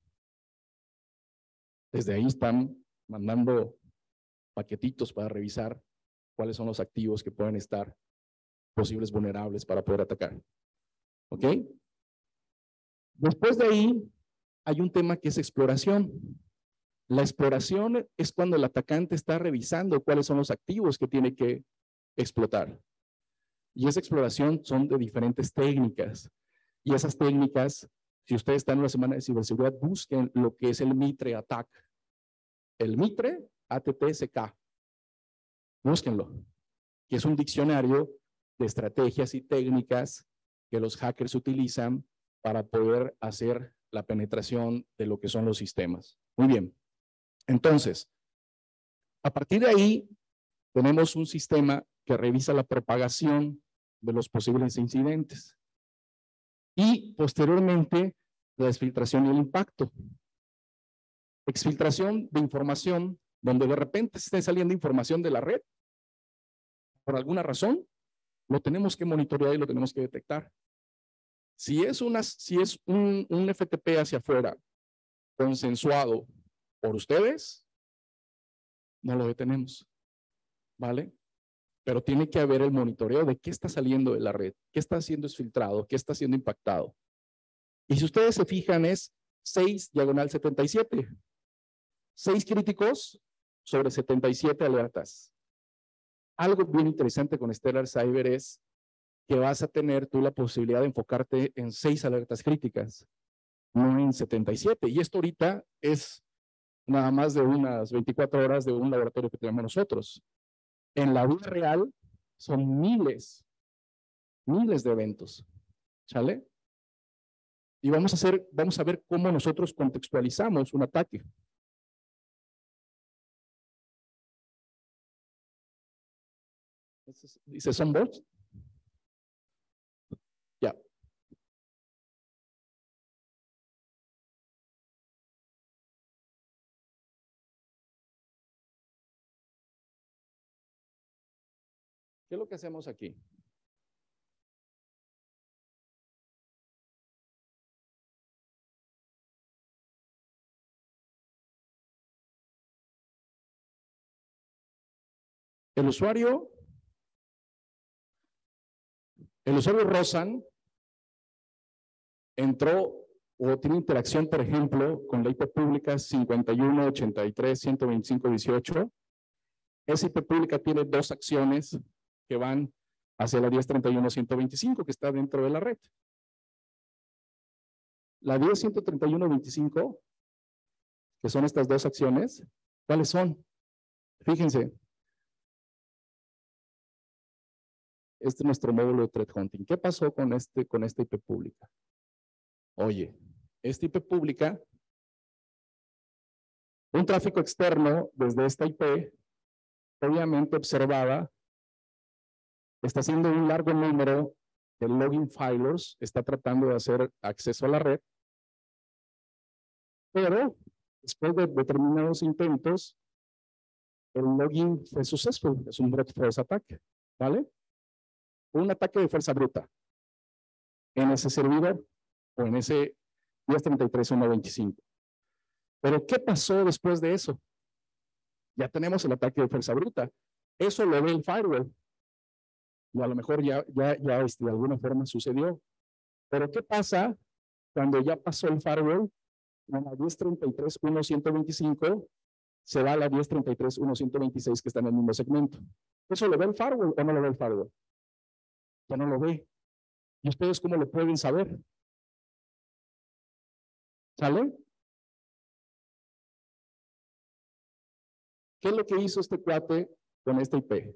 Desde ahí están mandando paquetitos para revisar cuáles son los activos que pueden estar posibles vulnerables para poder atacar. ¿Ok? Después de ahí, hay un tema que es exploración. La exploración es cuando el atacante está revisando cuáles son los activos que tiene que explotar. Y esa exploración son de diferentes técnicas. Y esas técnicas, si ustedes están en una semana de ciberseguridad, busquen lo que es el Mitre Attack. El Mitre, A T T C K. Búsquenlo, que es un diccionario de estrategias y técnicas que los hackers utilizan para poder hacer la penetración de lo que son los sistemas. Muy bien. Entonces, a partir de ahí, tenemos un sistema que revisa la propagación de los posibles incidentes y posteriormente la exfiltración y el impacto. Exfiltración de información donde de repente esté saliendo información de la red por alguna razón, lo tenemos que monitorear y lo tenemos que detectar. Si es, una, si es un, un F T P hacia afuera consensuado por ustedes, no lo detenemos, ¿vale? Pero tiene que haber el monitoreo de qué está saliendo de la red, qué está siendo exfiltrado, qué está siendo impactado. Y si ustedes se fijan es seis diagonal setenta y siete. seis críticos sobre setenta y siete alertas. Algo bien interesante con Stellar Cyber es que vas a tener tú la posibilidad de enfocarte en seis alertas críticas, no en setenta y siete. Y esto ahorita es nada más de unas veinticuatro horas de un laboratorio que tenemos nosotros. En la vida real son miles, miles de eventos, ¿sale? Y vamos a hacer, vamos a ver cómo nosotros contextualizamos un ataque. Dice, ¿son bots? Ya. ¿Qué es lo que hacemos aquí? El usuario, el usuario Rosan entró o tiene interacción, por ejemplo, con la I P pública cincuenta y uno ochenta y tres ciento veinticinco dieciocho. Esa I P pública tiene dos acciones que van hacia la diez treinta y uno ciento veinticinco, que está dentro de la red. La diez ciento treinta y uno veinticinco, que son estas dos acciones, ¿cuáles son? Fíjense. Este es nuestro módulo de Threat Hunting. ¿Qué pasó con, este, con esta I P pública? Oye, esta I P pública, un tráfico externo desde esta I P, obviamente observada, está haciendo un largo número de login filers, está tratando de hacer acceso a la red, pero después de determinados intentos, el login fue successful, es un brute force attack, ¿vale? Un ataque de fuerza bruta en ese servidor o en ese diez treinta y tres punto uno veinticinco. Pero ¿qué pasó después de eso? Ya tenemos el ataque de fuerza bruta. Eso lo ve el firewall. Y a lo mejor ya, ya, ya este, de alguna forma sucedió. Pero ¿qué pasa cuando ya pasó el firewall? En la diez treinta y tres punto uno ciento veinticinco se va a la diez treinta y tres punto uno ciento veintiséis que está en el mismo segmento. ¿Eso lo ve el firewall o no lo ve el firewall? Ya no lo ve. ¿Y ustedes cómo lo pueden saber? ¿Sale? ¿Qué es lo que hizo este cuate con esta I P?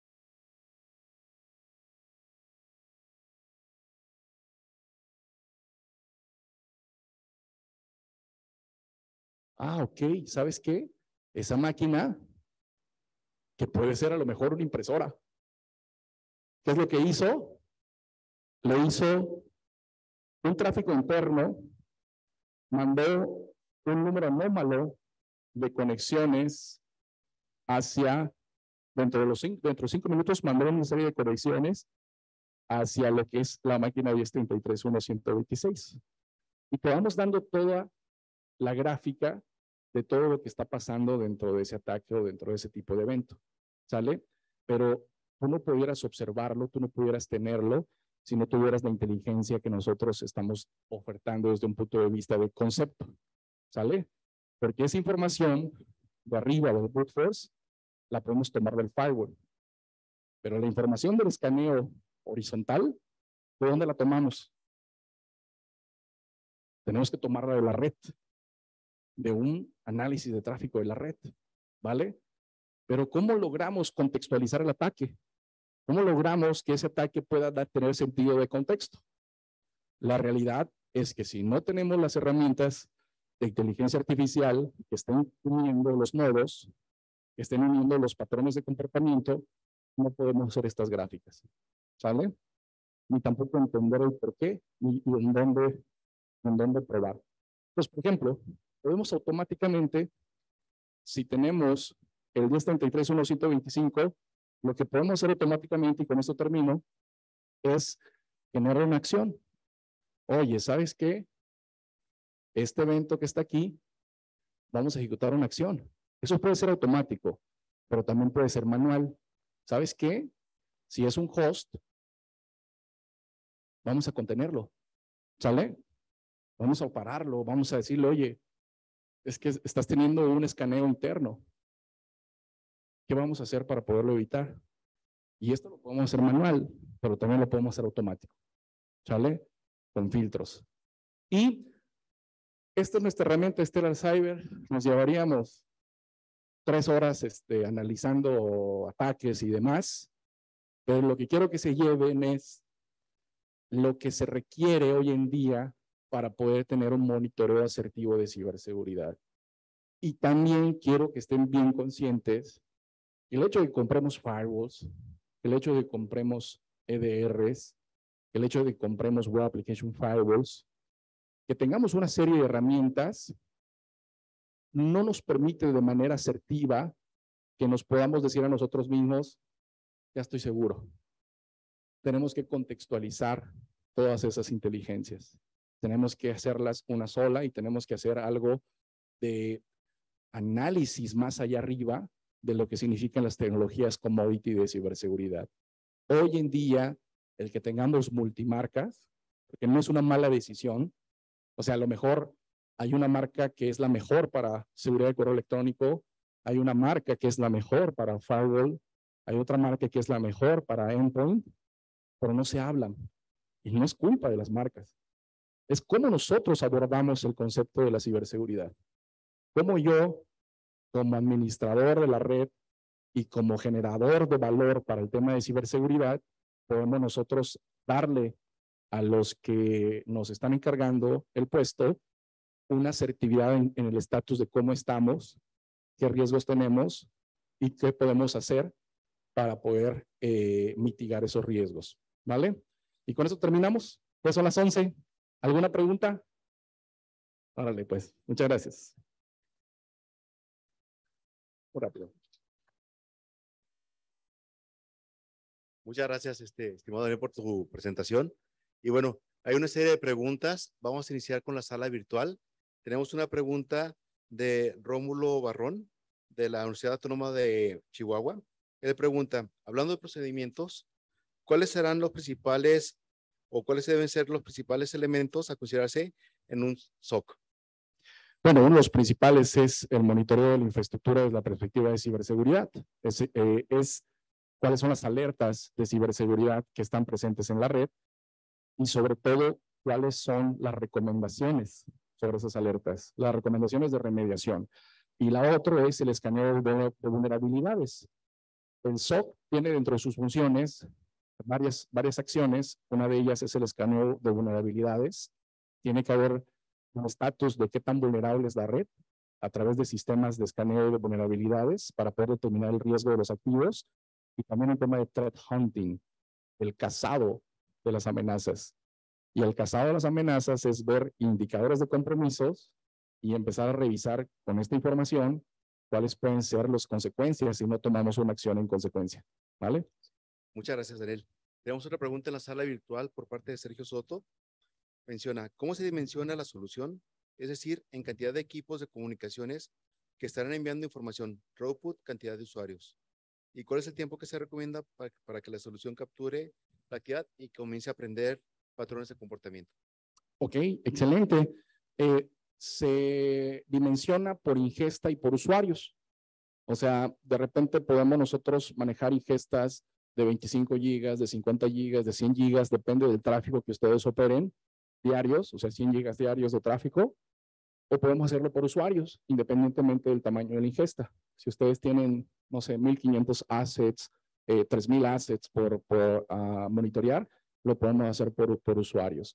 Ah, ok, ¿sabes qué? Esa máquina, que puede ser a lo mejor una impresora. ¿Qué es lo que hizo? Le hizo un tráfico interno, mandó un número anómalo de conexiones hacia, dentro de los cinco, dentro de cinco minutos, mandó una serie de conexiones hacia lo que es la máquina diez treinta y tres punto uno ciento veintiséis. Y te vamos dando toda la gráfica de todo lo que está pasando dentro de ese ataque o dentro de ese tipo de evento, ¿sale? Pero tú no pudieras observarlo, tú no pudieras tenerlo si no tuvieras la inteligencia que nosotros estamos ofertando desde un punto de vista de concepto, ¿sale? Porque esa información de arriba del brute force la podemos tomar del firewall, pero la información del escaneo horizontal, ¿de dónde la tomamos? Tenemos que tomarla de la red, de un análisis de tráfico de la red, ¿vale? Pero ¿cómo logramos contextualizar el ataque? ¿Cómo logramos que ese ataque pueda dar, tener sentido de contexto? La realidad es que si no tenemos las herramientas de inteligencia artificial que estén uniendo los nodos, que estén uniendo los patrones de comportamiento, no podemos hacer estas gráficas, ¿sale? Ni tampoco entender el por qué, ni y en dónde, en dónde probar. Entonces, por ejemplo, podemos automáticamente, si tenemos el diez treinta y tres punto uno punto ciento veinticinco, lo que podemos hacer automáticamente, y con esto termino, es generar una acción. Oye, ¿sabes qué? Este evento que está aquí, vamos a ejecutar una acción. Eso puede ser automático, pero también puede ser manual. ¿Sabes qué? Si es un host, vamos a contenerlo. ¿Sale? Vamos a pararlo, vamos a decirle, oye, es que estás teniendo un escaneo interno. ¿Qué vamos a hacer para poderlo evitar? Y esto lo podemos hacer manual, pero también lo podemos hacer automático. ¿Sale? Con filtros. Y esta es nuestra herramienta Stellar Cyber. Nos llevaríamos tres horas este, analizando ataques y demás, pero lo que quiero que se lleven es lo que se requiere hoy en día para poder tener un monitoreo asertivo de ciberseguridad. Y también quiero que estén bien conscientes que el hecho de que compremos firewalls, el hecho de que compremos E D Rs, el hecho de que compremos Web Application Firewalls, que tengamos una serie de herramientas, no nos permite de manera asertiva que nos podamos decir a nosotros mismos, ya estoy seguro. Tenemos que contextualizar todas esas inteligencias. Tenemos que hacerlas una sola y tenemos que hacer algo de análisis más allá arriba de lo que significan las tecnologías commodity de ciberseguridad. Hoy en día, el que tengamos multimarcas, porque no es una mala decisión, o sea, a lo mejor hay una marca que es la mejor para seguridad de correo electrónico, hay una marca que es la mejor para firewall, hay otra marca que es la mejor para endpoint, pero no se hablan. Y no es culpa de las marcas. Es cómo nosotros abordamos el concepto de la ciberseguridad. Cómo yo, como administrador de la red y como generador de valor para el tema de ciberseguridad, podemos nosotros darle a los que nos están encargando el puesto una asertividad en, en el estatus de cómo estamos, qué riesgos tenemos y qué podemos hacer para poder eh, mitigar esos riesgos. ¿Vale? Y con eso terminamos. Pues son las once. ¿Alguna pregunta? Órale, pues. Muchas gracias. Muy rápido. Muchas gracias, este, estimado Daniel, por tu presentación. Y bueno, hay una serie de preguntas. Vamos a iniciar con la sala virtual. Tenemos una pregunta de Rómulo Barrón, de la Universidad Autónoma de Chihuahua. Él pregunta, hablando de procedimientos, ¿cuáles serán los principales o cuáles deben ser los principales elementos a considerarse en un S O C? Bueno, uno de los principales es el monitoreo de la infraestructura desde la perspectiva de ciberseguridad. Es, eh, es cuáles son las alertas de ciberseguridad que están presentes en la red y sobre todo cuáles son las recomendaciones sobre esas alertas, las recomendaciones de remediación. Y la otra es el escaneo de, de vulnerabilidades. El S O C tiene dentro de sus funciones varias, varias acciones. Una de ellas es el escaneo de vulnerabilidades. Tiene que haber un estatus de qué tan vulnerable es la red a través de sistemas de escaneo de vulnerabilidades para poder determinar el riesgo de los activos y también el tema de threat hunting, el cazado de las amenazas. Y el cazado de las amenazas es ver indicadores de compromisos y empezar a revisar con esta información cuáles pueden ser las consecuencias si no tomamos una acción en consecuencia. ¿Vale? Muchas gracias, Daniel. Tenemos otra pregunta en la sala virtual por parte de Sergio Soto. Menciona, ¿cómo se dimensiona la solución? Es decir, en cantidad de equipos de comunicaciones que estarán enviando información, throughput, cantidad de usuarios. ¿Y cuál es el tiempo que se recomienda para, para que la solución capture la actividad y comience a aprender patrones de comportamiento? Ok, excelente. Eh, se dimensiona por ingesta y por usuarios. O sea, de repente podemos nosotros manejar ingestas de veinticinco gigas, de cincuenta gigas, de cien gigas, depende del tráfico que ustedes operen diarios, o sea, cien gigas diarios de tráfico, o podemos hacerlo por usuarios, independientemente del tamaño de la ingesta. Si ustedes tienen, no sé, mil quinientos assets, eh, tres mil assets por, por uh, monitorear, lo podemos hacer por, por usuarios.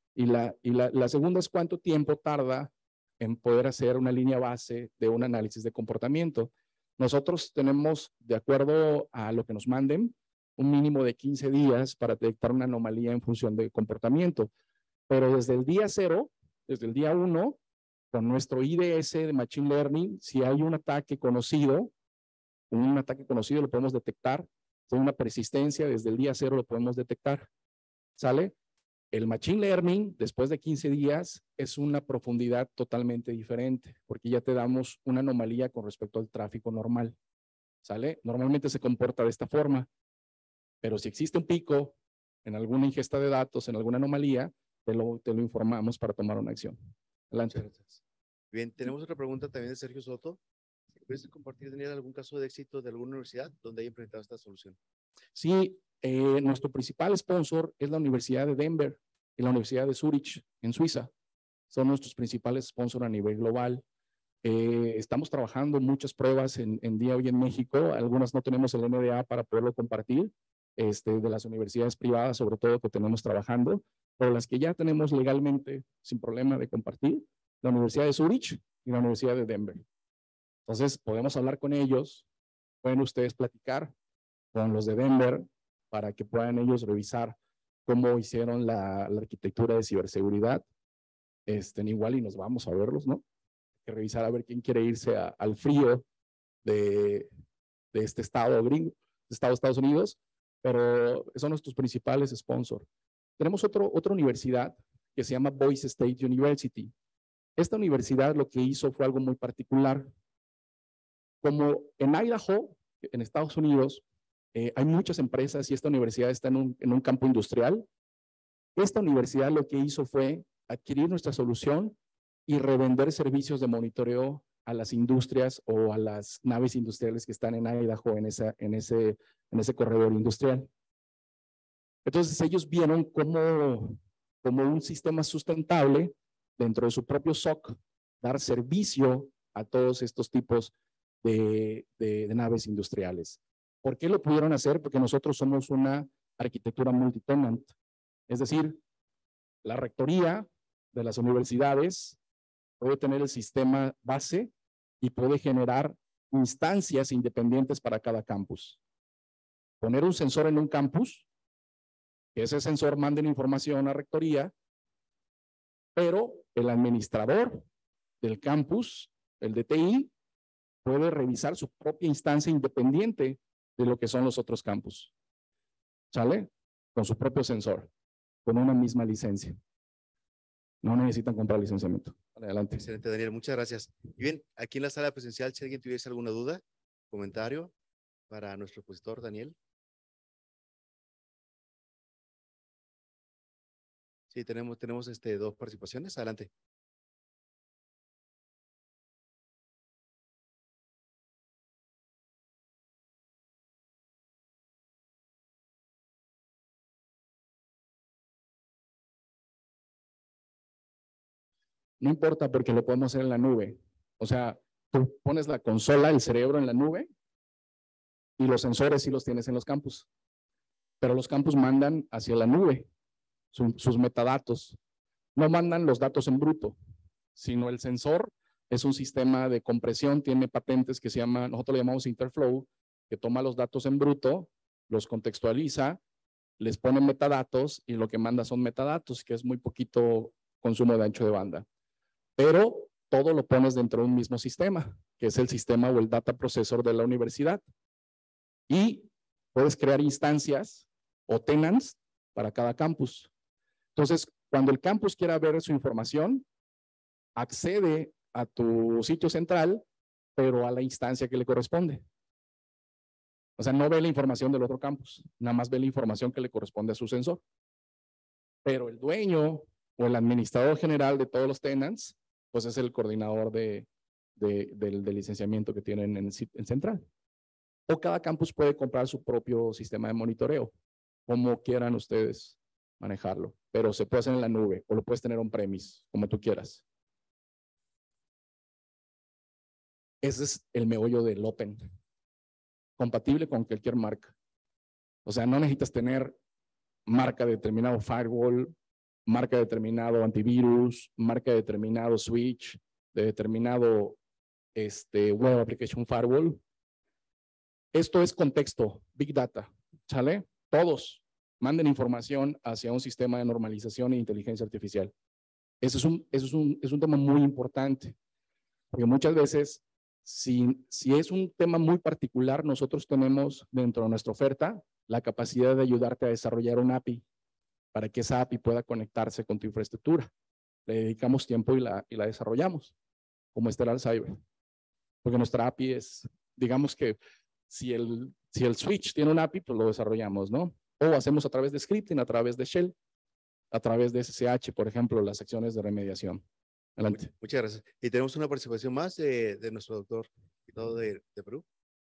Y, la, y la, la segunda es cuánto tiempo tarda en poder hacer una línea base de un análisis de comportamiento. Nosotros tenemos, de acuerdo a lo que nos manden, un mínimo de quince días para detectar una anomalía en función de comportamiento. Pero desde el día cero, desde el día uno, con nuestro I D S de Machine Learning, si hay un ataque conocido, un ataque conocido lo podemos detectar. Si hay una persistencia, desde el día cero lo podemos detectar. ¿Sale? El Machine Learning, después de quince días, es una profundidad totalmente diferente, porque ya te damos una anomalía con respecto al tráfico normal. ¿Sale? Normalmente se comporta de esta forma, pero si existe un pico en alguna ingesta de datos, en alguna anomalía, te lo, te lo informamos para tomar una acción. Adelante. Bien, tenemos otra pregunta también de Sergio Soto. ¿Puedes compartir, Daniel, algún caso de éxito de alguna universidad donde haya implementado esta solución? Sí, eh, nuestro principal sponsor es la Universidad de Denver y la Universidad de Zurich en Suiza. Son nuestros principales sponsors a nivel global. Eh, estamos trabajando en muchas pruebas en, en día hoy en México. Algunas no tenemos el N D A para poderlo compartir, este, de las universidades privadas, sobre todo, que tenemos trabajando, pero las que ya tenemos legalmente sin problema de compartir, la Universidad de Zurich y la Universidad de Denver. Entonces, podemos hablar con ellos, pueden ustedes platicar con los de Denver para que puedan ellos revisar cómo hicieron la, la arquitectura de ciberseguridad. Este, igual y nos vamos a verlos, ¿no? Hay que revisar a ver quién quiere irse a, al frío de, de este estado gringo, de estado de Estados Unidos, pero son nuestros principales sponsors. Tenemos otro, otra universidad que se llama Boise State University. Esta universidad lo que hizo fue algo muy particular. Como en Idaho, en Estados Unidos, eh, hay muchas empresas y esta universidad está en un, en un campo industrial. Esta universidad lo que hizo fue adquirir nuestra solución y revender servicios de monitoreo a las industrias o a las naves industriales que están en Idaho, en, esa, en, ese, en ese corredor industrial. Entonces ellos vieron como, como un sistema sustentable dentro de su propio S O C, dar servicio a todos estos tipos de, de, de naves industriales. ¿Por qué lo pudieron hacer? Porque nosotros somos una arquitectura multitenant. Es decir, la rectoría de las universidades puede tener el sistema base y puede generar instancias independientes para cada campus. Poner un sensor en un campus, que ese sensor mande la información a rectoría, pero el administrador del campus, el D T I, puede revisar su propia instancia independiente de lo que son los otros campus. ¿Sale? Con su propio sensor, con una misma licencia. No necesitan comprar licenciamiento. Adelante. Excelente, Daniel. Muchas gracias. Y bien, aquí en la sala presencial, si alguien tuviese alguna duda, comentario para nuestro expositor, Daniel. Sí, tenemos, tenemos este, dos participaciones. Adelante. No importa porque lo podemos hacer en la nube. O sea, tú pones la consola, el cerebro en la nube y los sensores sí los tienes en los campus. Pero los campus mandan hacia la nube su, sus metadatos. No mandan los datos en bruto, sino el sensor es un sistema de compresión, tiene patentes que se llaman, nosotros le llamamos Interflow, que toma los datos en bruto, los contextualiza, les pone metadatos y lo que manda son metadatos, que es muy poquito consumo de ancho de banda. Pero todo lo pones dentro de un mismo sistema, que es el sistema o el data processor de la universidad. Y puedes crear instancias o tenants para cada campus. Entonces, cuando el campus quiera ver su información, accede a tu sitio central, pero a la instancia que le corresponde. O sea, no ve la información del otro campus, nada más ve la información que le corresponde a su sensor. Pero el dueño o el administrador general de todos los tenants, pues es el coordinador de, de, de, de licenciamiento que tienen en, en central. O cada campus puede comprar su propio sistema de monitoreo, como quieran ustedes manejarlo, pero se puede hacer en la nube o lo puedes tener on-premise, como tú quieras. Ese es el meollo del Open, compatible con cualquier marca. O sea, no necesitas tener marca de determinado firewall, marca determinado antivirus, marca determinado switch, de determinado este, web application firewall. Esto es contexto, Big Data, ¿sale? Todos manden información hacia un sistema de normalización e inteligencia artificial. Eso es un, eso es un, es un tema muy importante, porque muchas veces, si, si es un tema muy particular, nosotros tenemos dentro de nuestra oferta la capacidad de ayudarte a desarrollar un A P I para que esa A P I pueda conectarse con tu infraestructura. Le dedicamos tiempo y la, y la desarrollamos, como Stellar Cyber. Porque nuestra A P I es, digamos que si el, si el switch tiene un A P I, pues lo desarrollamos, ¿no? O hacemos a través de scripting, a través de Shell, a través de S S H, por ejemplo, las secciones de remediación. Adelante. Muchas gracias. Y tenemos una participación más de, de nuestro doctor de, de Perú.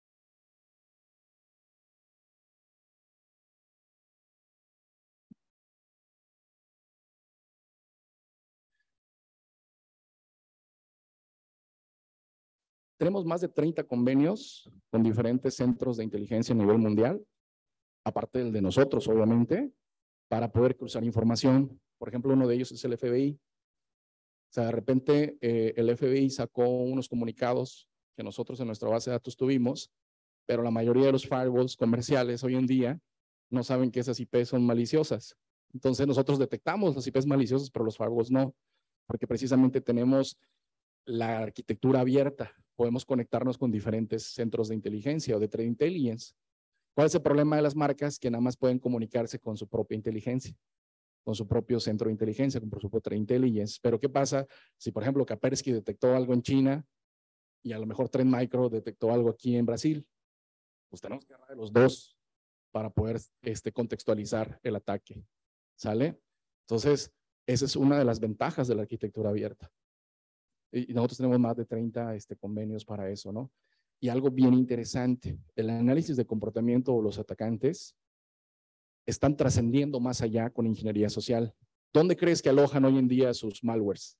Tenemos más de treinta convenios con diferentes centros de inteligencia a nivel mundial, aparte del de nosotros, obviamente, para poder cruzar información. Por ejemplo, uno de ellos es el F B I. O sea, de repente eh, el F B I sacó unos comunicados que nosotros en nuestra base de datos tuvimos, pero la mayoría de los firewalls comerciales hoy en día no saben que esas I P son maliciosas. Entonces nosotros detectamos las I Ps maliciosas, pero los firewalls no, porque precisamente tenemos la arquitectura abierta. Podemos conectarnos con diferentes centros de inteligencia o de trade intelligence. ¿Cuál es el problema de las marcas? Que nada más pueden comunicarse con su propia inteligencia, con su propio centro de inteligencia, con su propia intelligence. Pero ¿qué pasa si, por ejemplo, Kaspersky detectó algo en China y a lo mejor Trend Micro detectó algo aquí en Brasil? Pues tenemos que agarrar de los dos para poder este, contextualizar el ataque. ¿Sale? Entonces, esa es una de las ventajas de la arquitectura abierta. Y nosotros tenemos más de treinta este, convenios para eso, ¿no? Y algo bien interesante, el análisis de comportamiento o los atacantes están trascendiendo más allá con ingeniería social. ¿Dónde crees que alojan hoy en día sus malwares?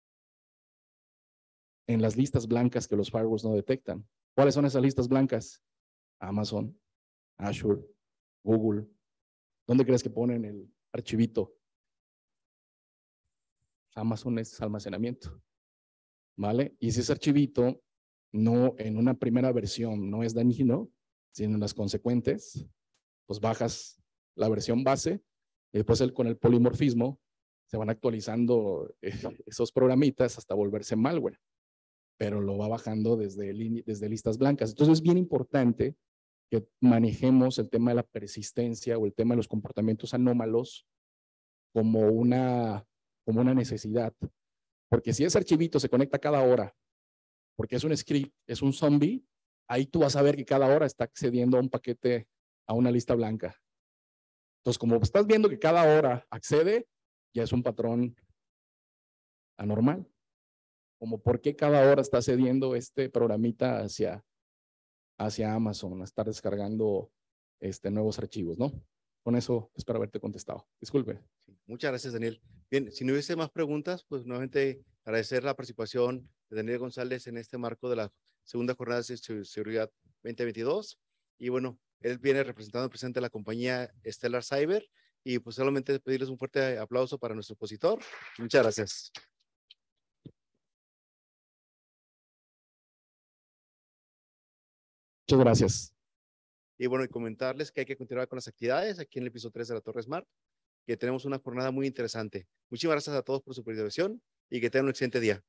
En las listas blancas que los firewalls no detectan. ¿Cuáles son esas listas blancas? Amazon, Azure, Google. ¿Dónde crees que ponen el archivito? Amazon es almacenamiento, ¿vale? Y si ese archivito no en una primera versión no es dañino, sino en las consecuentes, pues bajas la versión base y después el, con el polimorfismo se van actualizando eh, esos programitas hasta volverse malware, pero lo va bajando desde, desde listas blancas. Entonces es bien importante que manejemos el tema de la persistencia o el tema de los comportamientos anómalos como una, como una necesidad, porque si ese archivito se conecta cada hora, porque es un script, es un zombie, ahí tú vas a ver que cada hora está accediendo a un paquete, a una lista blanca. Entonces, como estás viendo que cada hora accede, ya es un patrón anormal. Como por qué cada hora está cediendo este programita hacia, hacia Amazon, a estar descargando este, nuevos archivos, ¿no? Con eso espero haberte contestado. Disculpe. Muchas gracias, Daniel. Bien, si no hubiese más preguntas, pues nuevamente agradecer la participación de Daniel González en este marco de la segunda jornada de seguridad veinte veintidós. Y bueno, él viene representando el presidente de la compañía Stellar Cyber. Y pues solamente pedirles un fuerte aplauso para nuestro expositor. Muchas gracias. Muchas gracias. Y bueno, y comentarles que hay que continuar con las actividades aquí en el piso tres de la Torre Smart, que tenemos una jornada muy interesante. Muchísimas gracias a todos por su participación y que tengan un excelente día.